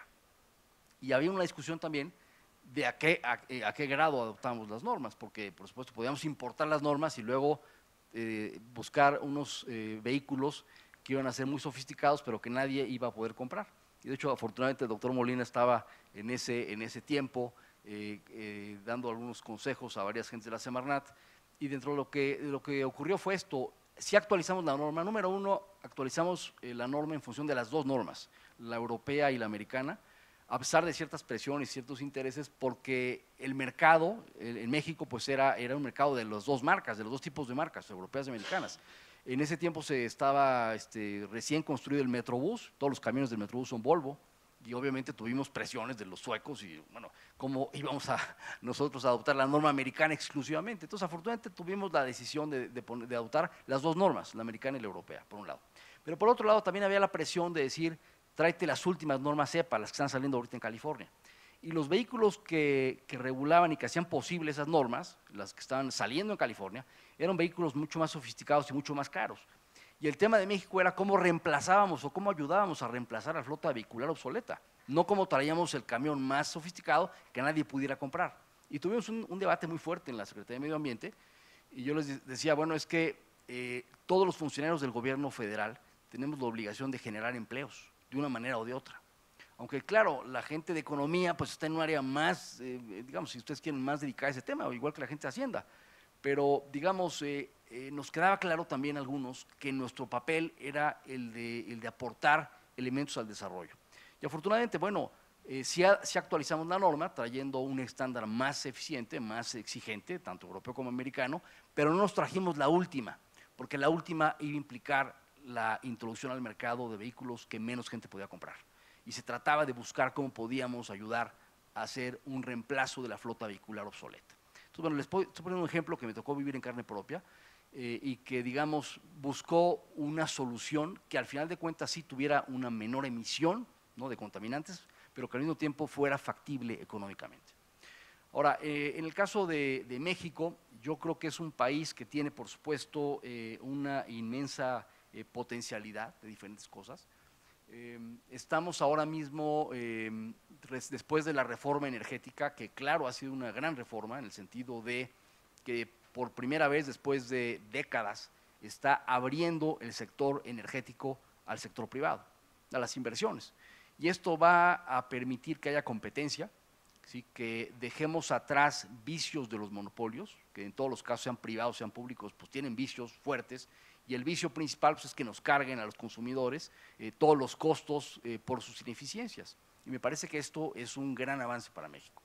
Y había una discusión también de a qué, a, a qué grado adoptábamos las normas, porque por supuesto podíamos importar las normas y luego eh, buscar unos eh, vehículos que iban a ser muy sofisticados, pero que nadie iba a poder comprar. Y de hecho, afortunadamente, el doctor Molina estaba en ese, en ese tiempo eh, eh, dando algunos consejos a varias gentes de la Semarnat, y dentro de lo que, de lo que ocurrió fue esto: si actualizamos la norma, número uno, actualizamos eh, la norma en función de las dos normas, la europea y la americana, a pesar de ciertas presiones y ciertos intereses, porque el mercado el, en México pues era, era un mercado de las dos marcas, de los dos tipos de marcas, europeas y americanas. En ese tiempo se estaba este, recién construido el Metrobús, todos los camiones del Metrobús son Volvo, y obviamente tuvimos presiones de los suecos y, bueno, cómo íbamos a nosotros a adoptar la norma americana exclusivamente. Entonces, afortunadamente, tuvimos la decisión de, de, poner, de adoptar las dos normas, la americana y la europea, por un lado. Pero por otro lado, también había la presión de decir, tráete las últimas normas E P A, las que están saliendo ahorita en California. Y los vehículos que, que regulaban y que hacían posible esas normas, las que estaban saliendo en California, eran vehículos mucho más sofisticados y mucho más caros. Y el tema de México era cómo reemplazábamos o cómo ayudábamos a reemplazar a la flota vehicular obsoleta, no cómo traíamos el camión más sofisticado que nadie pudiera comprar. Y tuvimos un, un debate muy fuerte en la Secretaría de Medio Ambiente, y yo les decía, bueno, es que eh, todos los funcionarios del gobierno federal tenemos la obligación de generar empleos, de una manera o de otra. Aunque claro, la gente de economía pues está en un área más, eh, digamos, si ustedes quieren, más dedicada a ese tema, igual que la gente de Hacienda. Pero, digamos, eh, eh, nos quedaba claro también a algunos que nuestro papel era el de, el de aportar elementos al desarrollo. Y afortunadamente, bueno, eh, sí, sí actualizamos la norma, trayendo un estándar más eficiente, más exigente, tanto europeo como americano, pero no nos trajimos la última, porque la última iba a implicar la introducción al mercado de vehículos que menos gente podía comprar. Y se trataba de buscar cómo podíamos ayudar a hacer un reemplazo de la flota vehicular obsoleta. Entonces, bueno, les puedo, estoy poniendo un ejemplo que me tocó vivir en carne propia eh, y que, digamos, buscó una solución que al final de cuentas sí tuviera una menor emisión, ¿no?, de contaminantes, pero que al mismo tiempo fuera factible económicamente. Ahora, eh, en el caso de, de México, yo creo que es un país que tiene, por supuesto, eh, una inmensa eh, potencialidad de diferentes cosas. Eh, estamos ahora mismo, eh, res, después de la reforma energética, que claro ha sido una gran reforma en el sentido de que por primera vez después de décadas está abriendo el sector energético al sector privado, a las inversiones. Y esto va a permitir que haya competencia, ¿sí?, que dejemos atrás vicios de los monopolios, que en todos los casos, sean privados, sean públicos, pues tienen vicios fuertes. Y el vicio principal pues, es que nos carguen a los consumidores eh, todos los costos eh, por sus ineficiencias. Y me parece que esto es un gran avance para México.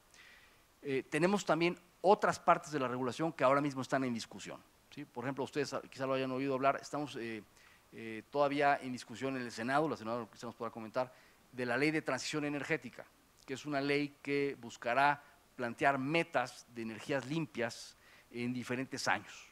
Eh, tenemos también otras partes de la regulación que ahora mismo están en discusión, ¿sí? Por ejemplo, ustedes quizá lo hayan oído hablar, estamos eh, eh, todavía en discusión en el Senado, la senadora quizá nos pueda comentar, de la Ley de Transición Energética, que es una ley que buscará plantear metas de energías limpias en diferentes años.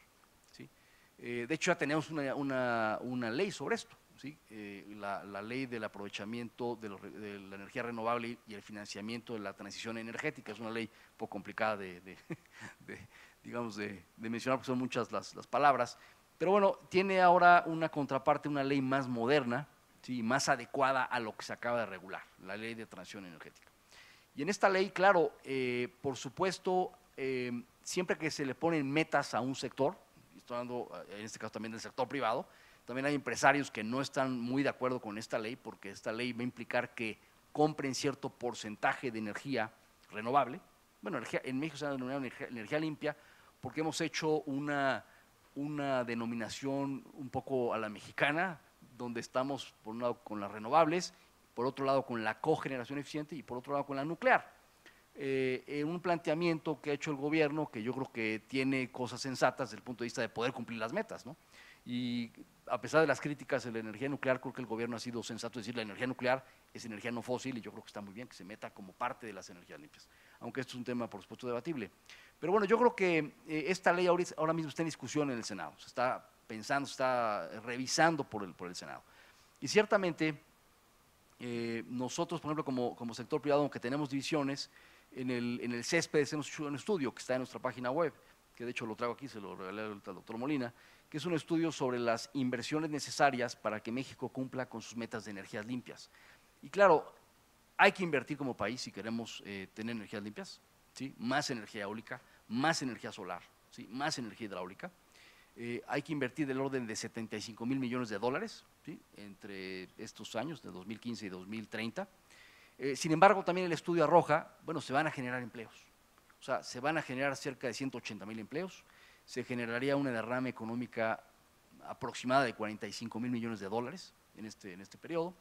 Eh, de hecho, ya tenemos una, una, una ley sobre esto, ¿sí? eh, la, la ley del aprovechamiento de, los, de la energía renovable y el financiamiento de la transición energética. Es una ley un poco complicada de, de, de digamos, de, de mencionar porque son muchas las, las palabras, Pero bueno, tiene ahora una contraparte, una ley más moderna, ¿sí? Más adecuada a lo que se acaba de regular, la Ley de Transición Energética. Y en esta ley, claro, eh, por supuesto, eh, siempre que se le ponen metas a un sector, estoy hablando en este caso también del sector privado, también hay empresarios que no están muy de acuerdo con esta ley, porque esta ley va a implicar que compren cierto porcentaje de energía renovable. Bueno, energía, en México se ha denominado energía, energía limpia, porque hemos hecho una, una denominación un poco a la mexicana, donde estamos por un lado con las renovables, por otro lado con la cogeneración eficiente y por otro lado con la nuclear. Eh, en un planteamiento que ha hecho el gobierno que yo creo que tiene cosas sensatas desde el punto de vista de poder cumplir las metas, ¿no? Y a pesar de las críticas de la energía nuclear, creo que el gobierno ha sido sensato decir la energía nuclear es energía no fósil y yo creo que está muy bien que se meta como parte de las energías limpias, aunque esto es un tema por supuesto debatible. Pero bueno, yo creo que eh, esta ley ahora, ahora mismo está en discusión en el Senado, se está pensando, se está revisando por el, por el Senado. Y ciertamente eh, nosotros, por ejemplo, como, como sector privado, aunque tenemos divisiones, en el, en el CESPEDES hemos hecho un estudio que está en nuestra página web, que de hecho lo traigo aquí, se lo regalé al doctor Molina, que es un estudio sobre las inversiones necesarias para que México cumpla con sus metas de energías limpias. Y claro, hay que invertir como país si queremos eh, tener energías limpias, ¿sí? Más energía eólica, más energía solar, ¿sí? Más energía hidráulica. Eh, hay que invertir del orden de setenta y cinco mil millones de dólares, ¿sí? Entre estos años, de dos mil quince y dos mil treinta. Eh, sin embargo, también el estudio arroja, bueno, se van a generar empleos. O sea, se van a generar cerca de ciento ochenta mil empleos, se generaría una derrama económica aproximada de cuarenta y cinco mil millones de dólares en este, en este periodo.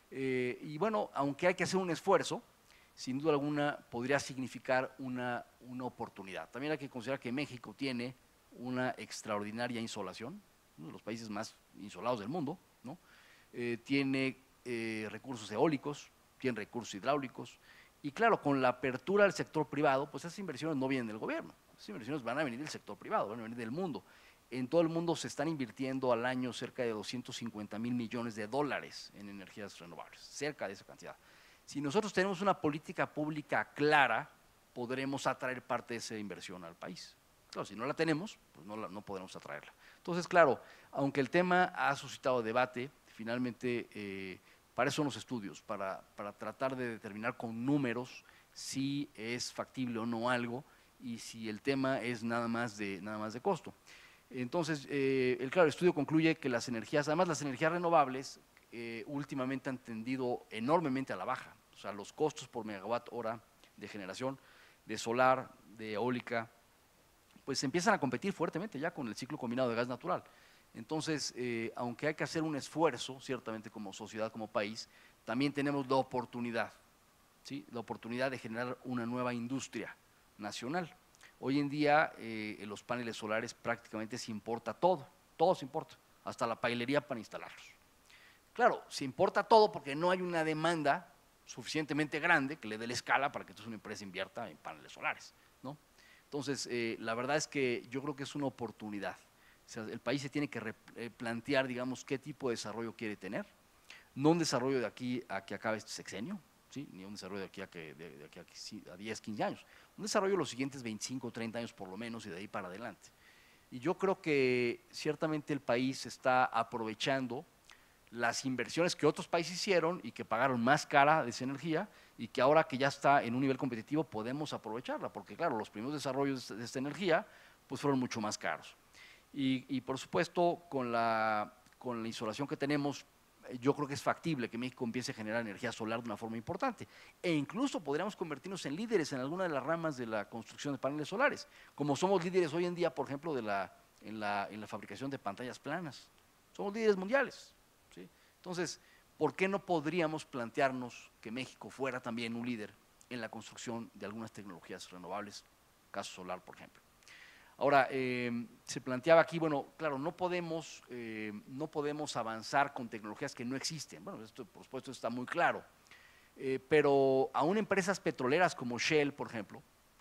Eh, y bueno, aunque hay que hacer un esfuerzo, sin duda alguna podría significar una, una oportunidad. También hay que considerar que México tiene una extraordinaria insolación, uno de los países más insolados del mundo, ¿no? Eh, tiene eh, recursos eólicos, tiene recursos hidráulicos, y claro, con la apertura del sector privado, pues esas inversiones no vienen del gobierno, esas inversiones van a venir del sector privado, van a venir del mundo. En todo el mundo se están invirtiendo al año cerca de doscientos cincuenta mil millones de dólares en energías renovables, cerca de esa cantidad. Si nosotros tenemos una política pública clara, podremos atraer parte de esa inversión al país. Claro, si no la tenemos, pues no, la, no podremos atraerla. Entonces, claro, aunque el tema ha suscitado debate, finalmente eh, para eso son los estudios, para, para tratar de determinar con números si es factible o no algo y si el tema es nada más de, nada más de costo. Entonces, eh, el, claro, el estudio concluye que las energías, además las energías renovables, eh, últimamente han tendido enormemente a la baja. O sea, los costos por megawatt hora de generación de solar, de eólica, pues empiezan a competir fuertemente ya con el ciclo combinado de gas natural. Entonces, eh, aunque hay que hacer un esfuerzo, ciertamente como sociedad, como país, también tenemos la oportunidad, ¿sí? La oportunidad de generar una nueva industria nacional. Hoy en día, eh, en los paneles solares prácticamente se importa todo, todo se importa, hasta la pailería para instalarlos. Claro, se importa todo porque no hay una demanda suficientemente grande que le dé la escala para que entonces una empresa invierta en paneles solares, ¿no? Entonces, eh, la verdad es que yo creo que es una oportunidad. O sea, el país se tiene que replantear, digamos, qué tipo de desarrollo quiere tener. No un desarrollo de aquí a que acabe este sexenio, ¿sí? Ni un desarrollo de aquí a, que, de, de aquí a, a diez, quince años. Un desarrollo de los siguientes veinticinco, treinta años por lo menos y de ahí para adelante. Y yo creo que ciertamente el país está aprovechando las inversiones que otros países hicieron y que pagaron más cara de esa energía y que ahora que ya está en un nivel competitivo podemos aprovecharla, porque claro, los primeros desarrollos de esta energía pues fueron mucho más caros. Y, y por supuesto, con la, con la insolación que tenemos, yo creo que es factible que México empiece a generar energía solar de una forma importante. E incluso podríamos convertirnos en líderes en alguna de las ramas de la construcción de paneles solares, como somos líderes hoy en día, por ejemplo, de la, en, la, en la fabricación de pantallas planas. Somos líderes mundiales, ¿sí? Entonces, ¿por qué no podríamos plantearnos que México fuera también un líder en la construcción de algunas tecnologías renovables, caso solar, por ejemplo? Ahora, eh, se planteaba aquí, bueno, claro, no podemos, eh, no podemos avanzar con tecnologías que no existen. Bueno, esto por supuesto está muy claro, eh, pero aún empresas petroleras como Shell, por ejemplo,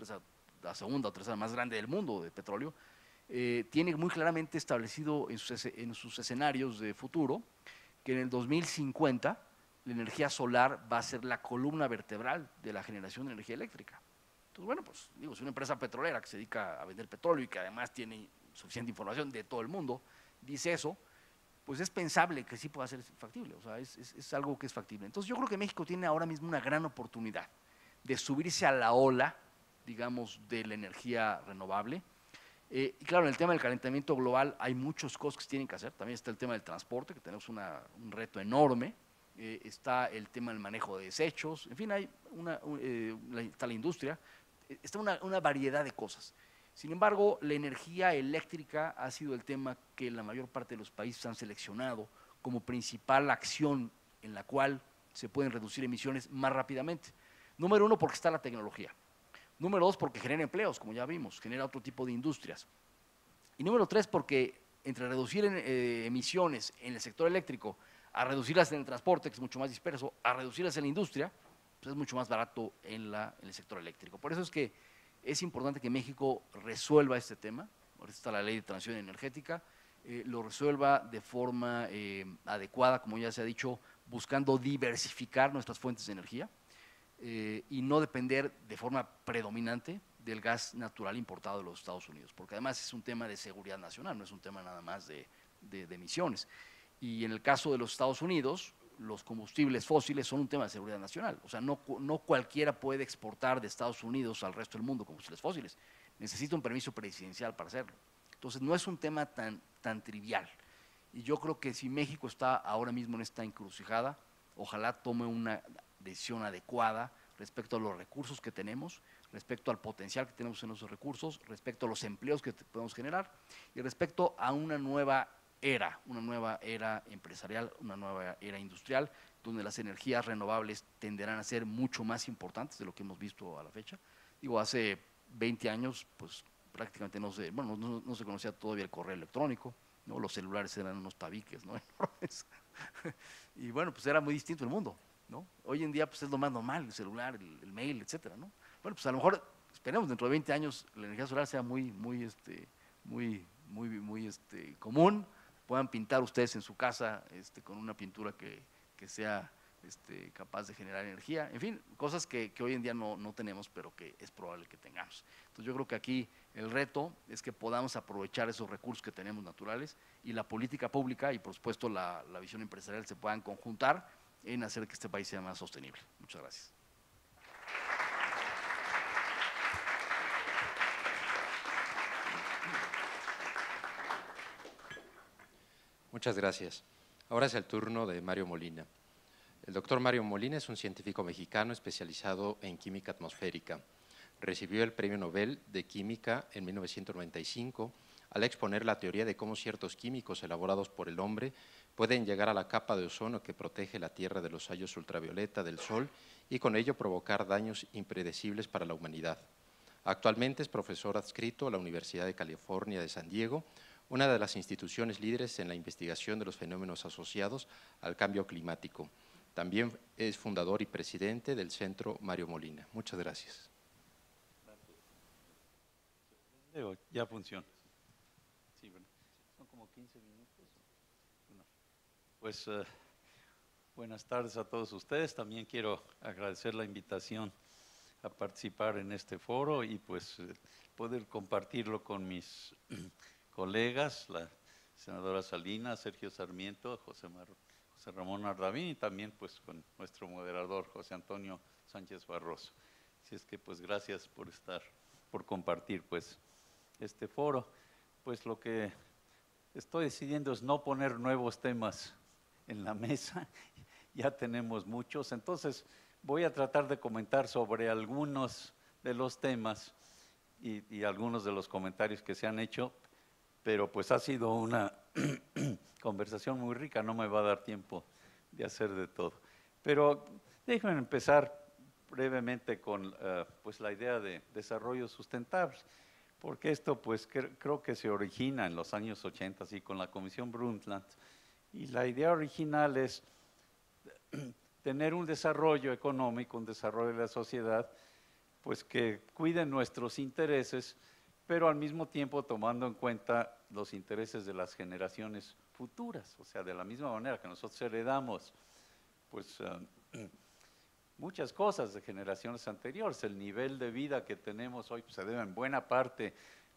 la segunda o tercera más grande del mundo de petróleo, eh, tiene muy claramente establecido en sus, en sus escenarios de futuro que en el dos mil cincuenta la energía solar va a ser la columna vertebral de la generación de energía eléctrica. Entonces, bueno, pues digo, si una empresa petrolera que se dedica a vender petróleo y que además tiene suficiente información de todo el mundo, dice eso, pues es pensable que sí pueda ser factible, o sea, es, es, es algo que es factible. Entonces yo creo que México tiene ahora mismo una gran oportunidad de subirse a la ola, digamos, de la energía renovable. Eh, y claro, en el tema del calentamiento global hay muchas cosas que se tienen que hacer. También está el tema del transporte, que tenemos una, un reto enorme. Eh, está el tema del manejo de desechos. En fin, hay una, eh, está la industria. Eh, está una, una variedad de cosas. Sin embargo, la energía eléctrica ha sido el tema que la mayor parte de los países han seleccionado como principal acción en la cual se pueden reducir emisiones más rápidamente. Número uno, porque está la tecnología. Número dos, porque genera empleos, como ya vimos, genera otro tipo de industrias. Y número tres, porque entre reducir eh, emisiones en el sector eléctrico, a reducirlas en el transporte, que es mucho más disperso, a reducirlas en la industria, pues es mucho más barato en, la, en el sector eléctrico. Por eso es que es importante que México resuelva este tema. Ahora está la ley de transición energética, eh, lo resuelva de forma eh, adecuada, como ya se ha dicho, buscando diversificar nuestras fuentes de energía. Eh, y no depender de forma predominante del gas natural importado de los Estados Unidos, porque además es un tema de seguridad nacional, no es un tema nada más de, de, de emisiones. Y en el caso de los Estados Unidos, los combustibles fósiles son un tema de seguridad nacional, o sea, no, no cualquiera puede exportar de Estados Unidos al resto del mundo combustibles fósiles, necesita un permiso presidencial para hacerlo. Entonces no es un tema tan, tan trivial, y yo creo que si México está ahora mismo en esta encrucijada, ojalá tome una decisión adecuada respecto a los recursos que tenemos, respecto al potencial que tenemos en esos recursos, respecto a los empleos que podemos generar y respecto a una nueva era, una nueva era empresarial, una nueva era industrial, donde las energías renovables tenderán a ser mucho más importantes de lo que hemos visto a la fecha. Digo, hace veinte años, pues prácticamente no se, bueno, no, no se conocía todavía el correo electrónico, ¿no? Los celulares eran unos tabiques, ¿no? Y bueno, pues era muy distinto el mundo, ¿no? Hoy en día pues es lo más normal, el celular, el, el mail, etcétera, ¿no? Bueno, pues a lo mejor esperemos dentro de veinte años la energía solar sea muy, muy, este, muy, muy, muy este, común, puedan pintar ustedes en su casa este, con una pintura que, que sea este, capaz de generar energía, en fin, cosas que, que hoy en día no, no tenemos, pero que es probable que tengamos. Entonces yo creo que aquí el reto es que podamos aprovechar esos recursos que tenemos naturales y la política pública y por supuesto la, la visión empresarial se puedan conjuntar en hacer que este país sea más sostenible. Muchas gracias. Muchas gracias. Ahora es el turno de Mario Molina. El doctor Mario Molina es un científico mexicano especializado en química atmosférica. Recibió el Premio Nobel de Química en mil novecientos noventa y cinco al exponer la teoría de cómo ciertos químicos elaborados por el hombre pueden llegar a la capa de ozono que protege la Tierra de los rayos ultravioleta del Sol y con ello provocar daños impredecibles para la humanidad. Actualmente es profesor adscrito a la Universidad de California de San Diego, una de las instituciones líderes en la investigación de los fenómenos asociados al cambio climático. También es fundador y presidente del Centro Mario Molina. Muchas gracias. Ya funciona. Sí, bueno. Son como quince minutos. Bueno, pues uh, buenas tardes a todos ustedes. También quiero agradecer la invitación a participar en este foro y pues uh, poder compartirlo con mis colegas, la senadora Salinas, Sergio Sarmiento, José, Mar, José Ramón Ardavín y también pues con nuestro moderador José Antonio Sánchez Barroso. Así es que pues gracias por estar, por compartir pues este foro. Pues lo que estoy decidiendo es no poner nuevos temas en la mesa, ya tenemos muchos, entonces voy a tratar de comentar sobre algunos de los temas y, y algunos de los comentarios que se han hecho, pero pues ha sido una conversación muy rica, no me va a dar tiempo de hacer de todo. Pero déjenme empezar brevemente con uh, pues la idea de desarrollo sustentable, porque esto pues cre creo que se origina en los años ochenta, así con la Comisión Brundtland, y la idea original es tener un desarrollo económico, un desarrollo de la sociedad, pues que cuide nuestros intereses, pero al mismo tiempo tomando en cuenta los intereses de las generaciones futuras, o sea, de la misma manera que nosotros heredamos, pues, uh, muchas cosas de generaciones anteriores. El nivel de vida que tenemos hoy pues, se debe en buena parte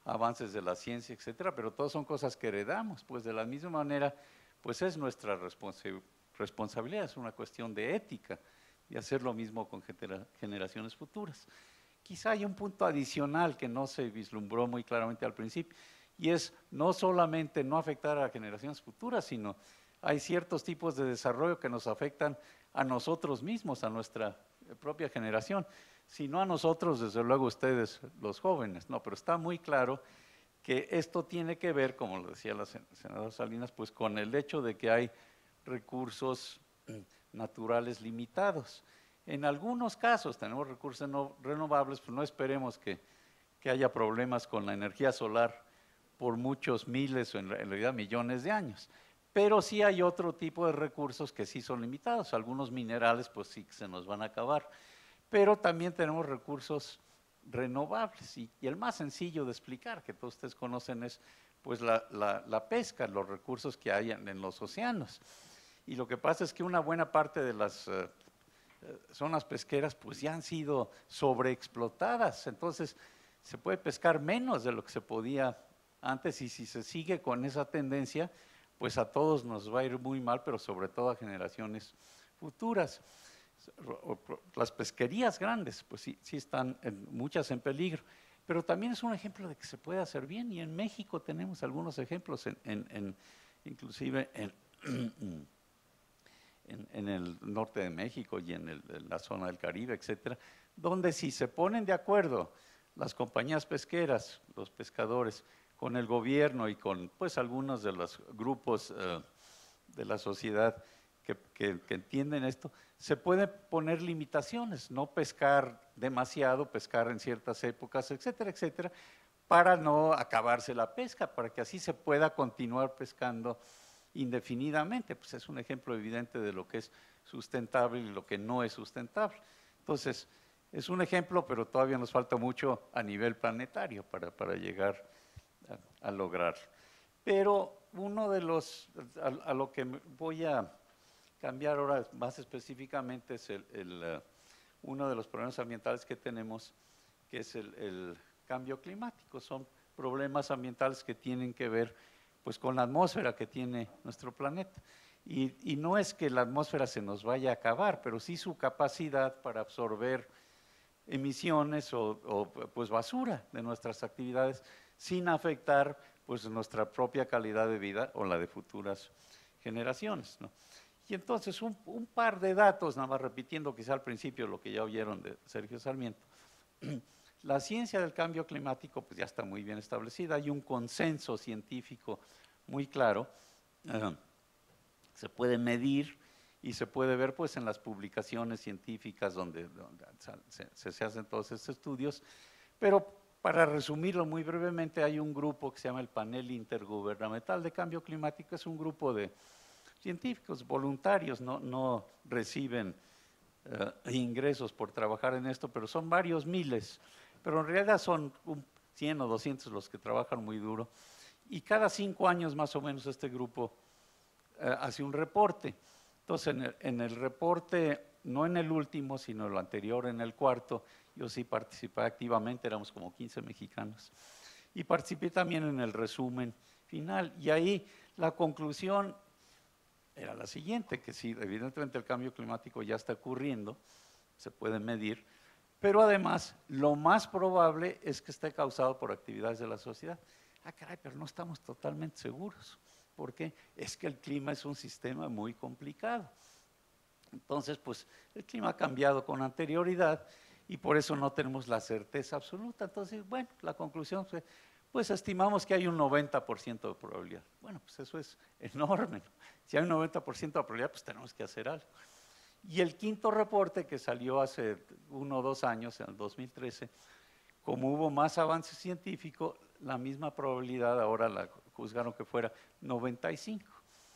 avances de la ciencia, etcétera, pero todas son cosas que heredamos, pues de la misma manera, pues es nuestra responsa responsabilidad, es una cuestión de ética, y hacer lo mismo con genera generaciones futuras. Quizá hay un punto adicional que no se vislumbró muy claramente al principio, y es no solamente no afectar a generaciones futuras, sino hay ciertos tipos de desarrollo que nos afectan a nosotros mismos, a nuestra propia generación, sino a nosotros, desde luego ustedes, los jóvenes, no, pero está muy claro que esto tiene que ver, como lo decía la senadora Salinas, pues con el hecho de que hay recursos naturales limitados. En algunos casos tenemos recursos no renovables, pues no esperemos que, que haya problemas con la energía solar por muchos miles o en realidad millones de años. Pero sí hay otro tipo de recursos que sí son limitados. Algunos minerales pues sí se nos van a acabar. Pero también tenemos recursos renovables. Y, y el más sencillo de explicar, que todos ustedes conocen, es pues la, la, la pesca, los recursos que hay en, en los océanos. Y lo que pasa es que una buena parte de las uh, zonas pesqueras pues ya han sido sobreexplotadas. Entonces se puede pescar menos de lo que se podía antes, y si se sigue con esa tendencia, pues a todos nos va a ir muy mal, pero sobre todo a generaciones futuras. Las pesquerías grandes, pues sí, sí están en, muchas en peligro, pero también es un ejemplo de que se puede hacer bien, y en México tenemos algunos ejemplos, en, en, en, inclusive en, en, en el norte de México y en, el, en la zona del Caribe, etcétera, donde si se ponen de acuerdo las compañías pesqueras, los pescadores, con el gobierno y con pues algunos de los grupos uh, de la sociedad que, que, que entienden esto, se pueden poner limitaciones, no pescar demasiado, pescar en ciertas épocas, etcétera, etcétera, para no acabarse la pesca, para que así se pueda continuar pescando indefinidamente. Pues es un ejemplo evidente de lo que es sustentable y lo que no es sustentable. Entonces, es un ejemplo, pero todavía nos falta mucho a nivel planetario para, para llegar a, a lograr. Pero uno de los, a, a lo que voy a cambiar ahora más específicamente es el, el, uh, uno de los problemas ambientales que tenemos, que es el, el cambio climático. Son problemas ambientales que tienen que ver pues con la atmósfera que tiene nuestro planeta. Y, y no es que la atmósfera se nos vaya a acabar, pero sí su capacidad para absorber emisiones o, o pues basura de nuestras actividades sin afectar pues nuestra propia calidad de vida o la de futuras generaciones, ¿no? Y entonces un, un par de datos, nada más repitiendo quizá al principio lo que ya oyeron de Sergio Sarmiento. La ciencia del cambio climático pues ya está muy bien establecida, hay un consenso científico muy claro, uh, se puede medir y se puede ver pues en las publicaciones científicas donde, donde se, se hacen todos estos estudios, pero para resumirlo muy brevemente, hay un grupo que se llama el Panel Intergubernamental de Cambio Climático, es un grupo de científicos voluntarios, no, no reciben uh, ingresos por trabajar en esto, pero son varios miles, pero en realidad son un cien o doscientos los que trabajan muy duro, y cada cinco años más o menos este grupo uh, hace un reporte. Entonces en el, en el reporte, no en el último, sino el anterior, en el cuarto, yo sí participé activamente, éramos como quince mexicanos, y participé también en el resumen final, y ahí la conclusión era la siguiente, que sí, evidentemente el cambio climático ya está ocurriendo, se puede medir, pero además lo más probable es que esté causado por actividades de la sociedad. Ah, caray, pero no estamos totalmente seguros. ¿Por qué? Es que el clima es un sistema muy complicado. Entonces, pues el clima ha cambiado con anterioridad y por eso no tenemos la certeza absoluta. Entonces, bueno, la conclusión fue, pues estimamos que hay un noventa por ciento de probabilidad. Bueno, pues eso es enorme, ¿no? Si hay un noventa por ciento de probabilidad, pues tenemos que hacer algo. Y el quinto reporte que salió hace uno o dos años, en el dos mil trece, como hubo más avance científico, la misma probabilidad ahora la juzgaron que fuera noventa y cinco.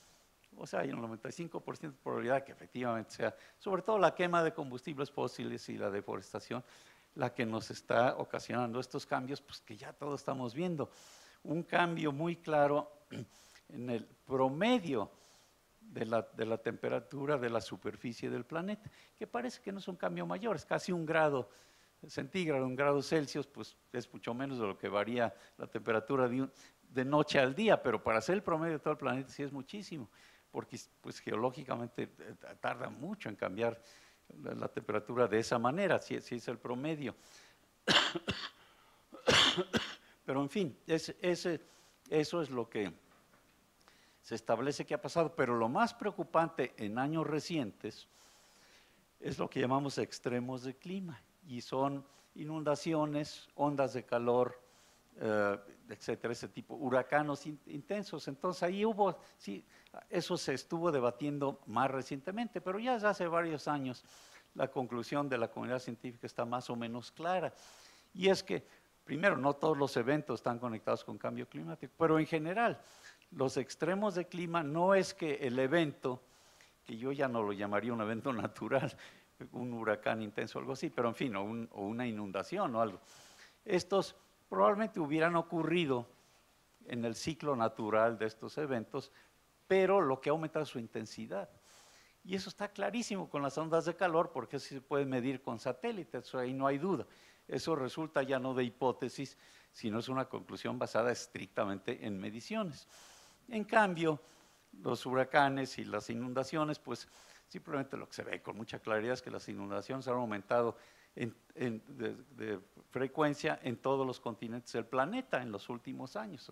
O sea, hay un noventa y cinco por ciento de probabilidad que efectivamente sea, sobre todo la quema de combustibles fósiles y la deforestación, la que nos está ocasionando estos cambios, pues que ya todos estamos viendo. Un cambio muy claro en el promedio de la, de la temperatura de la superficie del planeta, que parece que no es un cambio mayor, es casi un grado centígrado, un grado Celsius, pues es mucho menos de lo que varía la temperatura de, un, de noche al día, pero para hacer el promedio de todo el planeta sí es muchísimo, porque pues geológicamente tarda mucho en cambiar la, la temperatura de esa manera, si, si es el promedio. Pero en fin, es, ese, eso es lo que se establece que ha pasado, pero lo más preocupante en años recientes es lo que llamamos extremos de clima, y son inundaciones, ondas de calor, eh, etcétera, ese tipo, huracanes in, intensos. Entonces ahí hubo, sí, eso se estuvo debatiendo más recientemente, pero ya desde hace varios años la conclusión de la comunidad científica está más o menos clara, y es que, primero, no todos los eventos están conectados con cambio climático, pero en general, los extremos de clima no es que el evento, que yo ya no lo llamaría un evento natural, un huracán intenso o algo así, pero en fin, o, un, o una inundación o algo. Estos probablemente hubieran ocurrido en el ciclo natural de estos eventos, pero lo que ha aumentado es su intensidad. Y eso está clarísimo con las ondas de calor, porque eso se puede medir con satélites, eso ahí no hay duda. Eso resulta ya no de hipótesis, sino es una conclusión basada estrictamente en mediciones. En cambio, los huracanes y las inundaciones, pues simplemente lo que se ve con mucha claridad es que las inundaciones han aumentado en, en, de, de frecuencia en todos los continentes del planeta en los últimos años.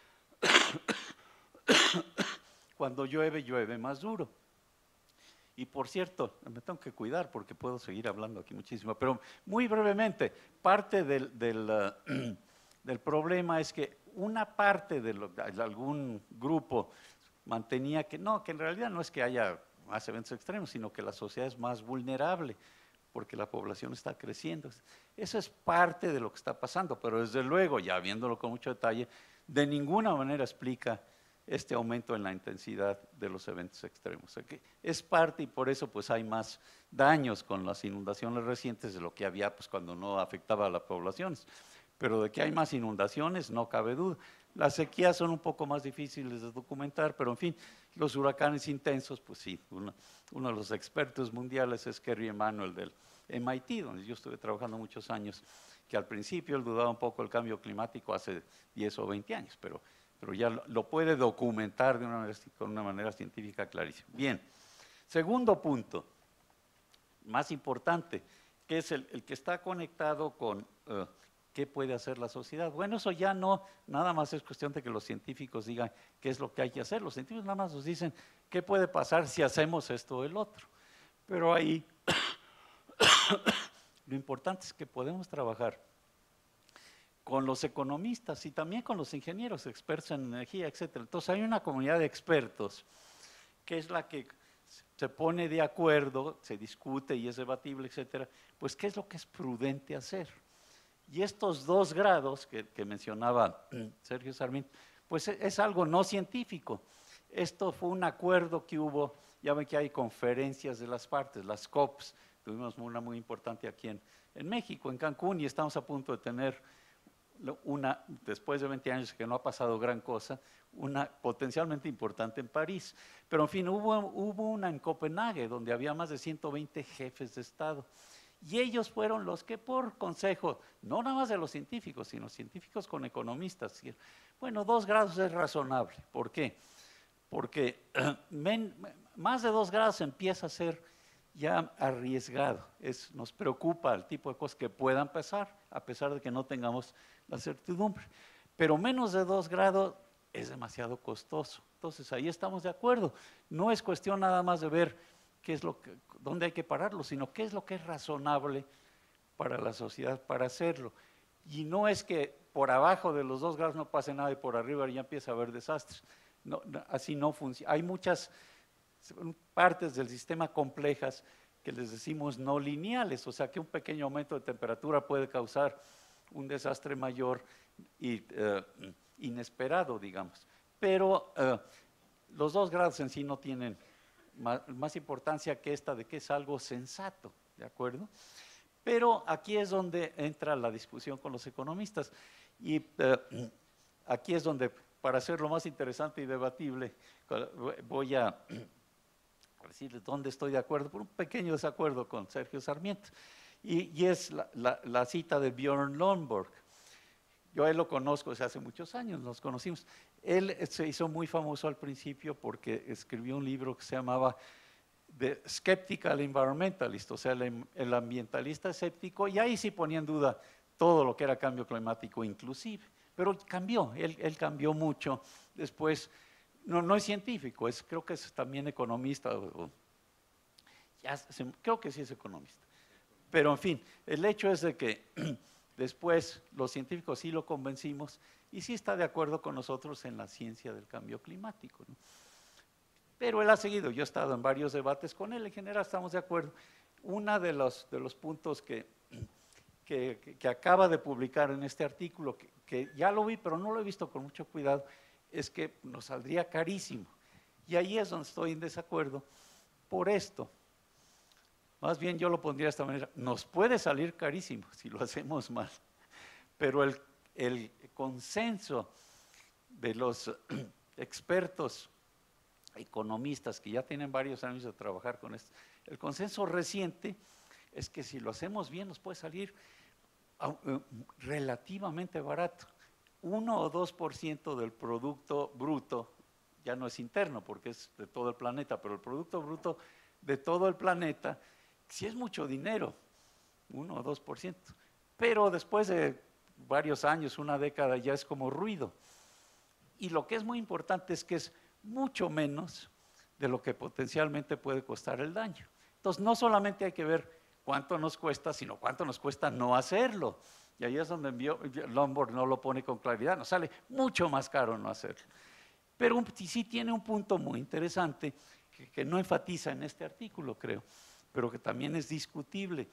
Cuando llueve, llueve más duro. Y por cierto, me tengo que cuidar porque puedo seguir hablando aquí muchísimo, pero muy brevemente, parte del, del, uh, del problema es que una parte de, lo, de algún grupo mantenía que no, que en realidad no es que haya más eventos extremos, sino que la sociedad es más vulnerable porque la población está creciendo. Eso es parte de lo que está pasando, pero desde luego, ya viéndolo con mucho detalle, de ninguna manera explica este aumento en la intensidad de los eventos extremos. O sea que es parte, y por eso pues hay más daños con las inundaciones recientes de lo que había pues cuando no afectaba a las poblaciones. Pero de que hay más inundaciones no cabe duda. Las sequías son un poco más difíciles de documentar, pero en fin, los huracanes intensos, pues sí, uno, uno de los expertos mundiales es Kerry Emanuel del M I T, donde yo estuve trabajando muchos años, que al principio él dudaba un poco del cambio climático hace diez o veinte años, pero pero ya lo, lo puede documentar de una manera, con una manera científica clarísima. Bien, segundo punto, más importante, que es el, el que está conectado con uh, qué puede hacer la sociedad. Bueno, eso ya no, nada más es cuestión de que los científicos digan qué es lo que hay que hacer. Los científicos nada más nos dicen qué puede pasar si hacemos esto o el otro. Pero ahí, lo importante es que podemos trabajar con los economistas y también con los ingenieros, expertos en energía, etcétera. Entonces hay una comunidad de expertos que es la que se pone de acuerdo, se discute y es debatible, etcétera, pues qué es lo que es prudente hacer. Y estos dos grados que, que mencionaba Sergio Sarmiento, pues es algo no científico. Esto fue un acuerdo que hubo, ya ven que hay conferencias de las partes, las COPs, tuvimos una muy importante aquí en, en México, en Cancún, y estamos a punto de tener una, después de veinte años que no ha pasado gran cosa, una potencialmente importante en París. Pero en fin, hubo, hubo una en Copenhague, donde había más de ciento veinte jefes de Estado. Y ellos fueron los que por consejo, no nada más de los científicos, sino científicos con economistas, bueno, dos grados es razonable. ¿Por qué? Porque men, más de dos grados empieza a ser ya arriesgado, es, nos preocupa el tipo de cosas que puedan pasar, a pesar de que no tengamos la certidumbre. Pero menos de dos grados es demasiado costoso. Entonces ahí estamos de acuerdo. No es cuestión nada más de ver qué es lo que, dónde hay que pararlo, sino qué es lo que es razonable para la sociedad para hacerlo. Y no es que por abajo de los dos grados no pase nada y por arriba ya empieza a haber desastres. No, no, así no funciona. Hay muchas partes del sistema complejas que les decimos no lineales, o sea que un pequeño aumento de temperatura puede causar un desastre mayor y uh, inesperado, digamos. Pero uh, los dos grados en sí no tienen más, más importancia que esta de que es algo sensato, ¿de acuerdo? Pero aquí es donde entra la discusión con los economistas y uh, aquí es donde, para hacerlo más interesante y debatible, voy a decirles dónde estoy de acuerdo, por un pequeño desacuerdo con Sergio Sarmiento. y, y es la, la, la cita de Björn Lomborg. Yo a él lo conozco desde hace muchos años, nos conocimos. Él se hizo muy famoso al principio porque escribió un libro que se llamaba The Skeptical Environmentalist, o sea, el, el ambientalista escéptico, y ahí sí ponía en duda todo lo que era cambio climático inclusive. Pero cambió, él, él cambió mucho. Después, no, no es científico, es, creo que es también economista, o, o, ya se, creo que sí es economista. Pero en fin, el hecho es de que después los científicos sí lo convencimos y sí está de acuerdo con nosotros en la ciencia del cambio climático, ¿no? Pero él ha seguido, yo he estado en varios debates con él, en general estamos de acuerdo. Uno de los, de los puntos que, que, que acaba de publicar en este artículo, que, que ya lo vi, pero no lo he visto con mucho cuidado, es que nos saldría carísimo. Y ahí es donde estoy en desacuerdo por esto. Más bien yo lo pondría de esta manera, nos puede salir carísimo si lo hacemos mal, pero el, el consenso de los expertos economistas que ya tienen varios años de trabajar con esto, el consenso reciente es que si lo hacemos bien nos puede salir uh, relativamente barato. Uno o dos por ciento del producto bruto, ya no es interno porque es de todo el planeta, pero el producto bruto de todo el planeta, sí es mucho dinero, uno o dos por ciento, pero después de varios años, una década, ya es como ruido. Y lo que es muy importante es que es mucho menos de lo que potencialmente puede costar el daño. Entonces, no solamente hay que ver cuánto nos cuesta, sino cuánto nos cuesta no hacerlo. Y ahí es donde envió, Lomborg no lo pone con claridad, nos sale mucho más caro no hacerlo. Pero un, sí tiene un punto muy interesante que, que no enfatiza en este artículo, creo, pero que también es discutible.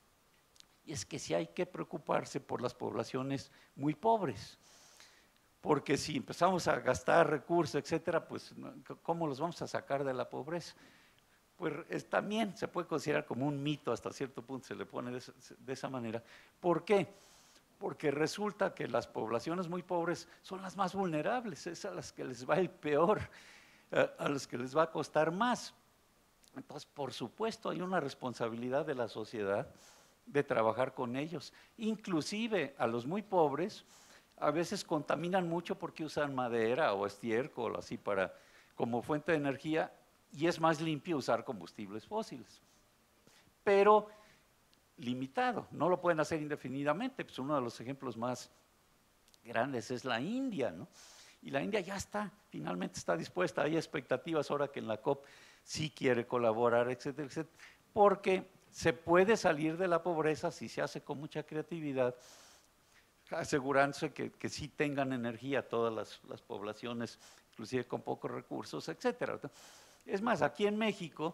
Y es que sí hay que preocuparse por las poblaciones muy pobres. Porque si empezamos a gastar recursos, etcétera, pues ¿cómo los vamos a sacar de la pobreza? Pues es, también se puede considerar como un mito, hasta cierto punto se le pone de esa, de esa manera. ¿Por qué? Porque resulta que las poblaciones muy pobres son las más vulnerables, es a las que les va el peor, a las que les va a costar más. Entonces, por supuesto, hay una responsabilidad de la sociedad de trabajar con ellos, inclusive a los muy pobres. A veces contaminan mucho porque usan madera o estiércol así para, como fuente de energía, y es más limpio usar combustibles fósiles. Pero limitado, no lo pueden hacer indefinidamente. Pues uno de los ejemplos más grandes es la India, ¿no? Y la India ya está, finalmente está dispuesta, hay expectativas ahora que en la COP sí quiere colaborar, etcétera, etcétera, porque se puede salir de la pobreza si se hace con mucha creatividad, asegurándose que, que sí tengan energía todas las, las poblaciones, inclusive con pocos recursos, etcétera. Es más, aquí en México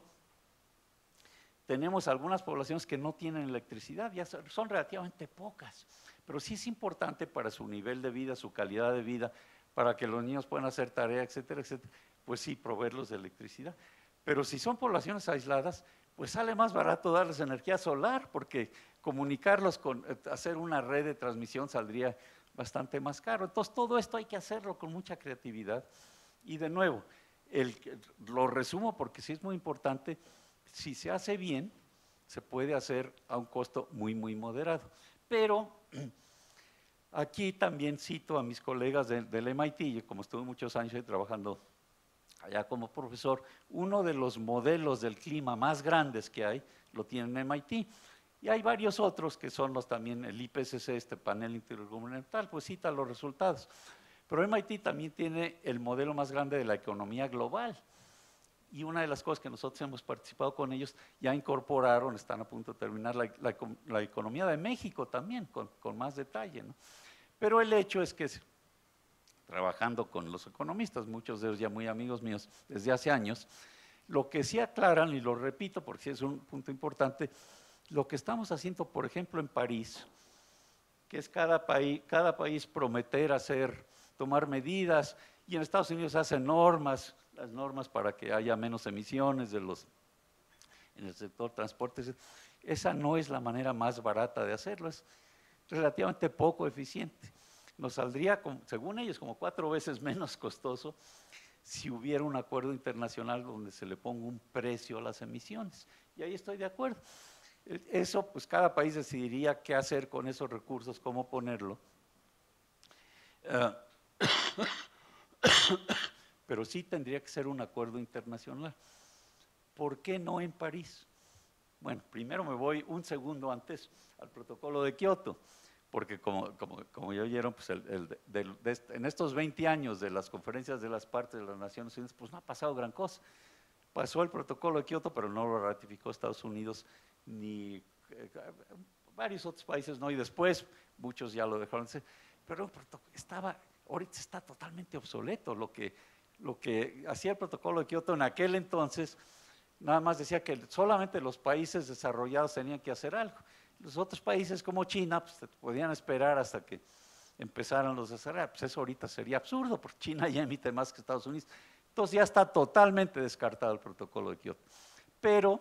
tenemos algunas poblaciones que no tienen electricidad, ya son, son relativamente pocas, pero sí es importante para su nivel de vida, su calidad de vida, para que los niños puedan hacer tarea, etcétera, etcétera, pues sí, proveerlos de electricidad. Pero si son poblaciones aisladas, pues sale más barato darles energía solar, porque comunicarlos con, hacer una red de transmisión saldría bastante más caro. Entonces, todo esto hay que hacerlo con mucha creatividad. Y de nuevo, el, lo resumo porque sí es muy importante, si se hace bien, se puede hacer a un costo muy, muy moderado. Pero aquí también cito a mis colegas de, del M I T, como estuve muchos años ahí trabajando allá como profesor, uno de los modelos del clima más grandes que hay, lo tiene en M I T. Y hay varios otros que son los también, el I P C C, este panel intergubernamental, pues cita los resultados. Pero M I T también tiene el modelo más grande de la economía global. Y una de las cosas que nosotros hemos participado con ellos, ya incorporaron, están a punto de terminar, la, la, la economía de México también, con, con más detalle, ¿no? Pero el hecho es que trabajando con los economistas, muchos de ellos ya muy amigos míos desde hace años, lo que sí aclaran, y lo repito porque sí es un punto importante, lo que estamos haciendo, por ejemplo, en París, que es cada país, cada país prometer hacer, tomar medidas, y en Estados Unidos hacen normas, las normas para que haya menos emisiones de los, en el sector transporte, esa no es la manera más barata de hacerlo, es relativamente poco eficiente. Nos saldría, según ellos, como cuatro veces menos costoso si hubiera un acuerdo internacional donde se le ponga un precio a las emisiones. Y ahí estoy de acuerdo. Eso, pues cada país decidiría qué hacer con esos recursos, cómo ponerlo. Uh, pero sí tendría que ser un acuerdo internacional. ¿Por qué no en París? Bueno, primero me voy un segundo antes al protocolo de Kioto, porque como, como, como ya oyeron, pues el, el de, de, de, en estos veinte años de las conferencias de las partes de las Naciones Unidas, pues no ha pasado gran cosa. Pasó el protocolo de Kioto, pero no lo ratificó Estados Unidos ni eh, varios otros países, no, y después muchos ya lo dejaron de hacer, pero estaba, ahorita está totalmente obsoleto. Lo que, lo que hacía el protocolo de Kioto en aquel entonces, nada más decía que solamente los países desarrollados tenían que hacer algo. Los otros países como China, pues podían esperar hasta que empezaran los desarrollos. Pues eso ahorita sería absurdo, porque China ya emite más que Estados Unidos. Entonces ya está totalmente descartado el protocolo de Kioto. Pero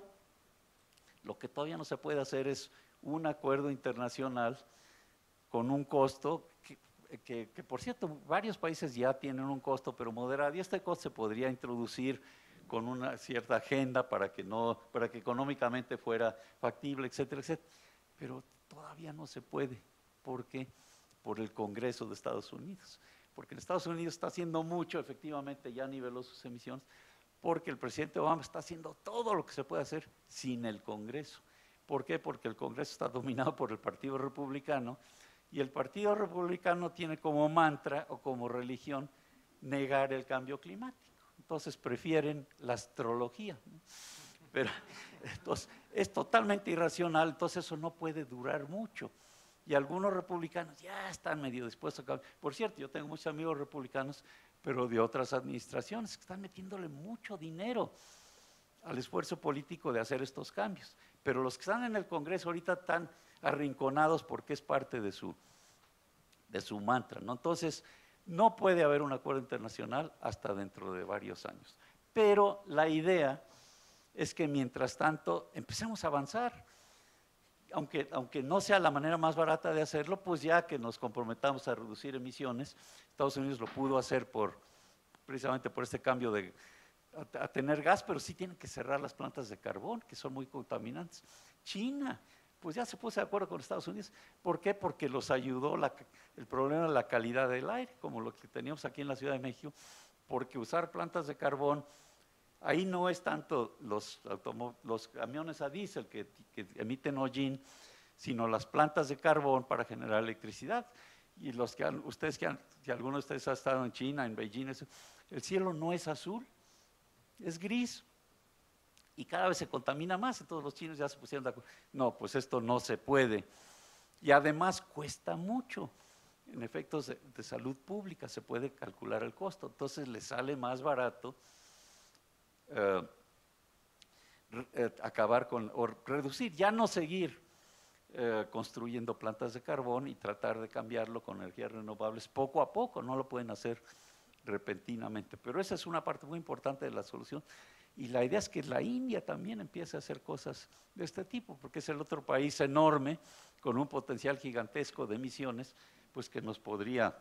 lo que todavía no se puede hacer es un acuerdo internacional con un costo que, que, que por cierto, varios países ya tienen un costo, pero moderado, y este costo se podría introducir con una cierta agenda para que, no, para que económicamente fuera factible, etcétera, etcétera. Pero todavía no se puede. ¿Por qué? Por el Congreso de Estados Unidos. Porque en Estados Unidos está haciendo mucho, efectivamente ya niveló sus emisiones, porque el presidente Obama está haciendo todo lo que se puede hacer sin el Congreso. ¿Por qué? Porque el Congreso está dominado por el Partido Republicano, y el Partido Republicano tiene como mantra o como religión negar el cambio climático. Entonces prefieren la astrología, ¿no? Pero entonces, es totalmente irracional, entonces eso no puede durar mucho. Y algunos republicanos ya están medio dispuestos a cambiar. Por cierto, yo tengo muchos amigos republicanos, pero de otras administraciones, que están metiéndole mucho dinero al esfuerzo político de hacer estos cambios. Pero los que están en el Congreso ahorita están arrinconados porque es parte de su, de su mantra, ¿no? Entonces, no puede haber un acuerdo internacional hasta dentro de varios años. Pero la idea es que mientras tanto empecemos a avanzar. Aunque, aunque no sea la manera más barata de hacerlo, pues ya que nos comprometamos a reducir emisiones, Estados Unidos lo pudo hacer por, precisamente por este cambio de a, a tener gas, pero sí tienen que cerrar las plantas de carbón, que son muy contaminantes. China, pues ya se puso de acuerdo con Estados Unidos. ¿Por qué? Porque los ayudó la, el problema de la calidad del aire, como lo que teníamos aquí en la Ciudad de México, porque usar plantas de carbón, ahí no es tanto los, los camiones a diésel que, que emiten hollín, sino las plantas de carbón para generar electricidad. Y los que han, ustedes que han, si alguno de ustedes ha estado en China, en Beijing, eso, el cielo no es azul, es gris. Y cada vez se contamina más, entonces los chinos ya se pusieron de acuerdo. No, pues esto no se puede. Y además cuesta mucho. En efectos de, de salud pública se puede calcular el costo, entonces les sale más barato Uh, uh, acabar con, o reducir, ya no seguir uh, construyendo plantas de carbón y tratar de cambiarlo con energías renovables poco a poco, no lo pueden hacer repentinamente, pero esa es una parte muy importante de la solución. Y la idea es que la India también empiece a hacer cosas de este tipo, porque es el otro país enorme, con un potencial gigantesco de emisiones, pues que nos podría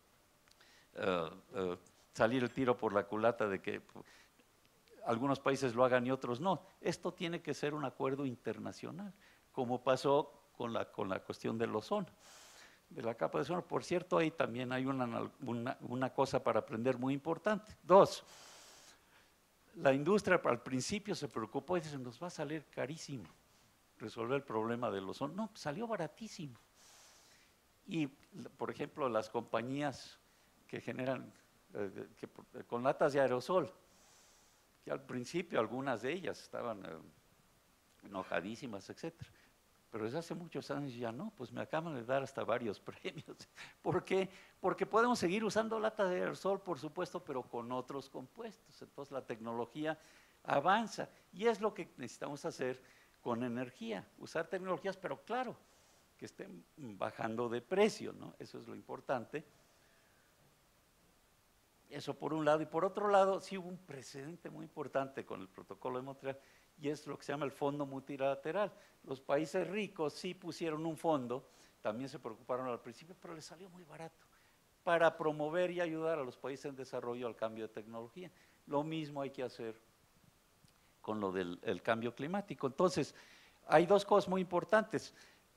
uh, uh, salir el tiro por la culata de que algunos países lo hagan y otros no. Esto tiene que ser un acuerdo internacional, como pasó con la, con la cuestión del ozono, de la capa de ozono. Por cierto, ahí también hay una, una, una cosa para aprender muy importante. Dos, la industria al principio se preocupó y dice, nos va a salir carísimo resolver el problema del ozono. No, salió baratísimo. Y, por ejemplo, las compañías que generan, eh, que, con latas de aerosol, que al principio algunas de ellas estaban eh, enojadísimas, etcétera. Pero desde hace muchos años ya no, pues me acaban de dar hasta varios premios. ¿Por qué? Porque podemos seguir usando lata de aerosol, por supuesto, pero con otros compuestos. Entonces la tecnología avanza y es lo que necesitamos hacer con energía, usar tecnologías, pero claro, que estén bajando de precio, ¿no? Eso es lo importante. Eso por un lado, y por otro lado, sí hubo un precedente muy importante con el protocolo de Montreal, y es lo que se llama el fondo multilateral. Los países ricos sí pusieron un fondo, también se preocuparon al principio, pero les salió muy barato, para promover y ayudar a los países en desarrollo al cambio de tecnología. Lo mismo hay que hacer con lo del el cambio climático. Entonces, hay dos cosas muy importantes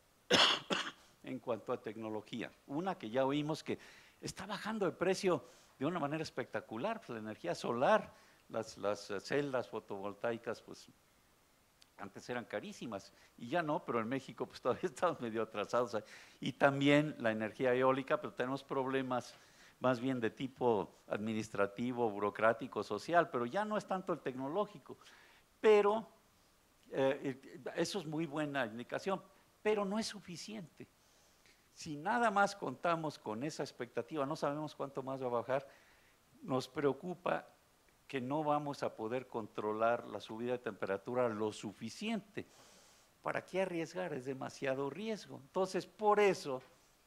en cuanto a tecnología. Una que ya oímos que está bajando de precio de una manera espectacular, pues la energía solar, las, las celdas fotovoltaicas, pues antes eran carísimas y ya no, pero en México pues todavía estamos medio atrasados. Y también la energía eólica, pero tenemos problemas más bien de tipo administrativo, burocrático, social, pero ya no es tanto el tecnológico. Pero eh, eso es muy buena indicación, pero no es suficiente. Si nada más contamos con esa expectativa, no sabemos cuánto más va a bajar, nos preocupa que no vamos a poder controlar la subida de temperatura lo suficiente. ¿Para qué arriesgar? Es demasiado riesgo. Entonces, por eso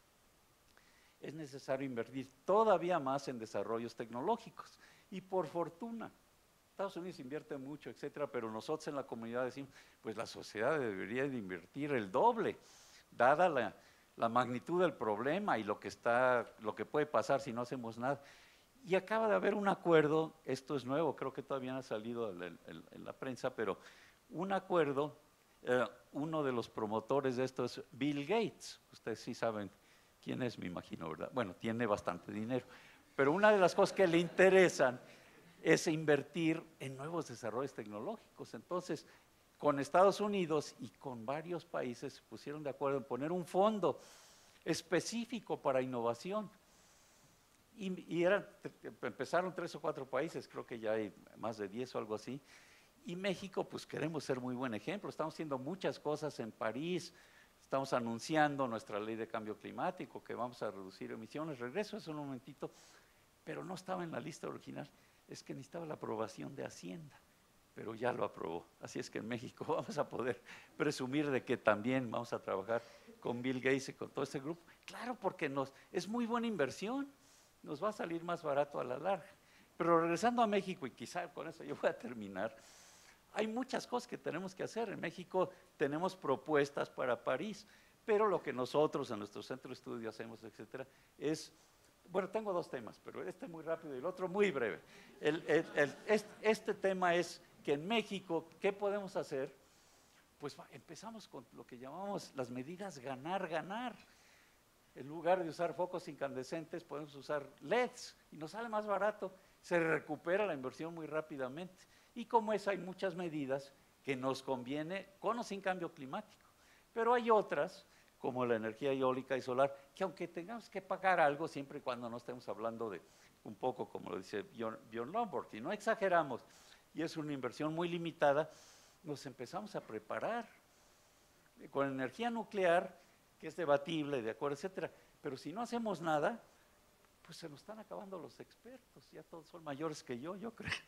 es necesario invertir todavía más en desarrollos tecnológicos. Y por fortuna, Estados Unidos invierte mucho, etcétera, pero nosotros en la comunidad decimos, pues la sociedad debería de invertir el doble, dada la, la magnitud del problema y lo que, está, lo que puede pasar si no hacemos nada. Y acaba de haber un acuerdo, esto es nuevo, creo que todavía no ha salido en, en, en la prensa, pero un acuerdo, eh, uno de los promotores de esto es Bill Gates, ustedes sí saben quién es, me imagino, ¿verdad? Bueno, tiene bastante dinero, pero una de las cosas que le interesan es invertir en nuevos desarrollos tecnológicos. Entonces, con Estados Unidos y con varios países se pusieron de acuerdo en poner un fondo específico para innovación. Y, y eran, empezaron tres o cuatro países, creo que ya hay más de diez o algo así, y México pues queremos ser muy buen ejemplo, estamos haciendo muchas cosas en París, estamos anunciando nuestra ley de cambio climático, que vamos a reducir emisiones, regreso a eso un momentito, pero no estaba en la lista original, es que necesitaba la aprobación de Hacienda, pero ya lo aprobó, así es que en México vamos a poder presumir de que también vamos a trabajar con Bill Gates y con todo este grupo, claro, porque nos, es muy buena inversión, nos va a salir más barato a la larga. Pero regresando a México, y quizá con eso yo voy a terminar, hay muchas cosas que tenemos que hacer. En México tenemos propuestas para París, pero lo que nosotros en nuestro centro de estudio hacemos, etcétera, es, bueno, tengo dos temas, pero este muy rápido y el otro muy breve. El, el, el, este, este tema es que en México, ¿qué podemos hacer? Pues empezamos con lo que llamamos las medidas ganar, ganar. En lugar de usar focos incandescentes, podemos usar L E Ds y nos sale más barato, se recupera la inversión muy rápidamente. Y como es, hay muchas medidas que nos conviene con o sin cambio climático. Pero hay otras, como la energía eólica y solar, que aunque tengamos que pagar algo, siempre y cuando no estemos hablando de un poco, como lo dice Bjorn Lomborg, y no exageramos, y es una inversión muy limitada, nos empezamos a preparar. Con energía nuclear, que es debatible, de acuerdo, etcétera. Pero si no hacemos nada, pues se nos están acabando los expertos, ya todos son mayores que yo, yo creo.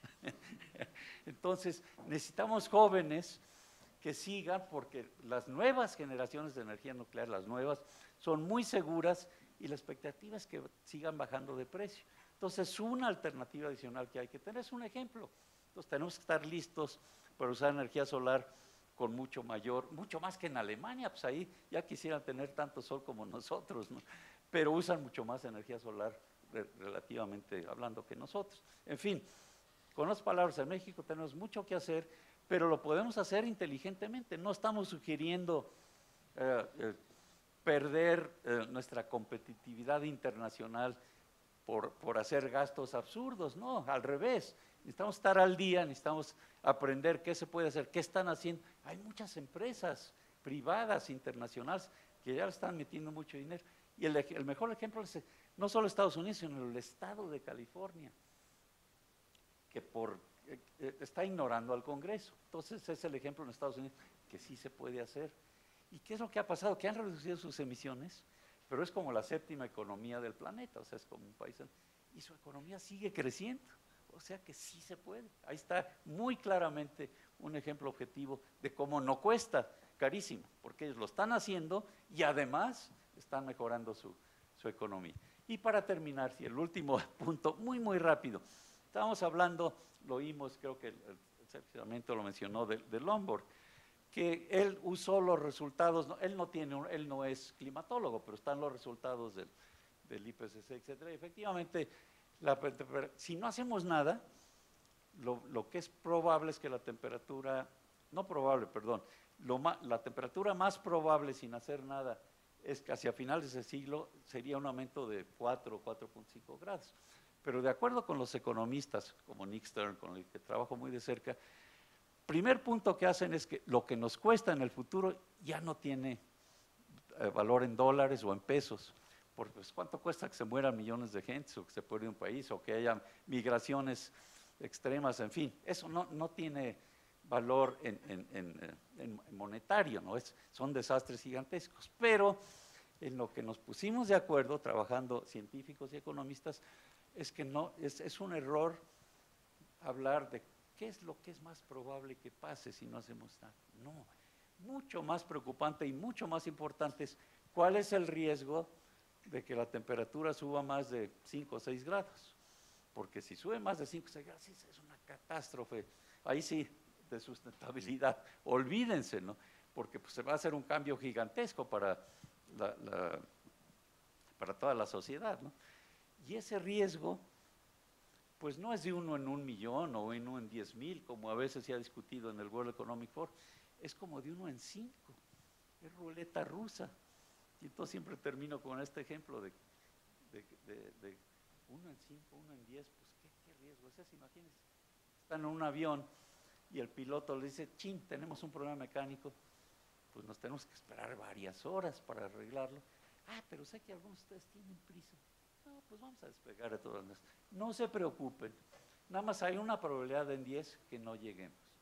Entonces, necesitamos jóvenes que sigan, porque las nuevas generaciones de energía nuclear, las nuevas, son muy seguras y la expectativa es que sigan bajando de precio. Entonces, una alternativa adicional que hay que tener es un ejemplo. Entonces, tenemos que estar listos para usar energía solar con mucho mayor, mucho más que en Alemania, pues ahí ya quisieran tener tanto sol como nosotros, ¿no? Pero usan mucho más energía solar re relativamente hablando que nosotros. En fin, con las palabras, en México tenemos mucho que hacer, pero lo podemos hacer inteligentemente, no estamos sugiriendo eh, eh, perder eh, nuestra competitividad internacional por, por hacer gastos absurdos, no, al revés. Necesitamos estar al día, necesitamos aprender qué se puede hacer, qué están haciendo. Hay muchas empresas privadas, internacionales, que ya le están metiendo mucho dinero. Y el, el mejor ejemplo es no solo Estados Unidos, sino el estado de California, que por, eh, está ignorando al Congreso. Entonces es el ejemplo en Estados Unidos que sí se puede hacer. ¿Y qué es lo que ha pasado? Que han reducido sus emisiones, pero es como la séptima economía del planeta, o sea, es como un país, y su economía sigue creciendo. O sea que sí se puede. Ahí está muy claramente un ejemplo objetivo de cómo no cuesta carísimo, porque ellos lo están haciendo y además están mejorando su, su economía. Y para terminar, si el último punto, muy, muy rápido. Estábamos hablando, lo oímos, creo que el, el secretario lo mencionó, de, de Lomborg, que él usó los resultados, no, él, no tiene, él no es climatólogo, pero están los resultados del, del I P C C, etcétera. Y efectivamente, La, si no hacemos nada, lo, lo que es probable es que la temperatura, no probable, perdón, lo ma- la temperatura más probable sin hacer nada es que hacia finales de siglo sería un aumento de cuatro o cuatro punto cinco grados. Pero de acuerdo con los economistas, como Nick Stern, con el que trabajo muy de cerca, primer punto que hacen es que lo que nos cuesta en el futuro ya no tiene eh, valor en dólares o en pesos. Porque pues, ¿cuánto cuesta que se mueran millones de gente o que se pierda un país o que haya migraciones extremas? En fin, eso no, no tiene valor en, en, en, en monetario, ¿no? Es, son desastres gigantescos. Pero en lo que nos pusimos de acuerdo, trabajando científicos y economistas, es que no, es, es un error hablar de qué es lo que es más probable que pase si no hacemos nada. No, mucho más preocupante y mucho más importante es cuál es el riesgo de que la temperatura suba más de cinco o seis grados. Porque si sube más de cinco o seis grados, es una catástrofe. Ahí sí, de sustentabilidad, olvídense, ¿no? Porque pues, se va a hacer un cambio gigantesco para, la, la, para toda la sociedad, ¿no? Y ese riesgo, pues no es de uno en un millón o uno en diez mil, como a veces se ha discutido en el World Economic Forum, es como de uno en cinco, es ruleta rusa. Y entonces siempre termino con este ejemplo de, de, de, de uno en cinco, uno en diez, pues ¿qué, qué riesgo es ese? Imagínense, están en un avión y el piloto le dice, chin, tenemos un problema mecánico, pues nos tenemos que esperar varias horas para arreglarlo. Ah, pero sé que algunos de ustedes tienen prisa. No, pues vamos a despegar de todas las. No se preocupen, nada más hay una probabilidad en diez que no lleguemos.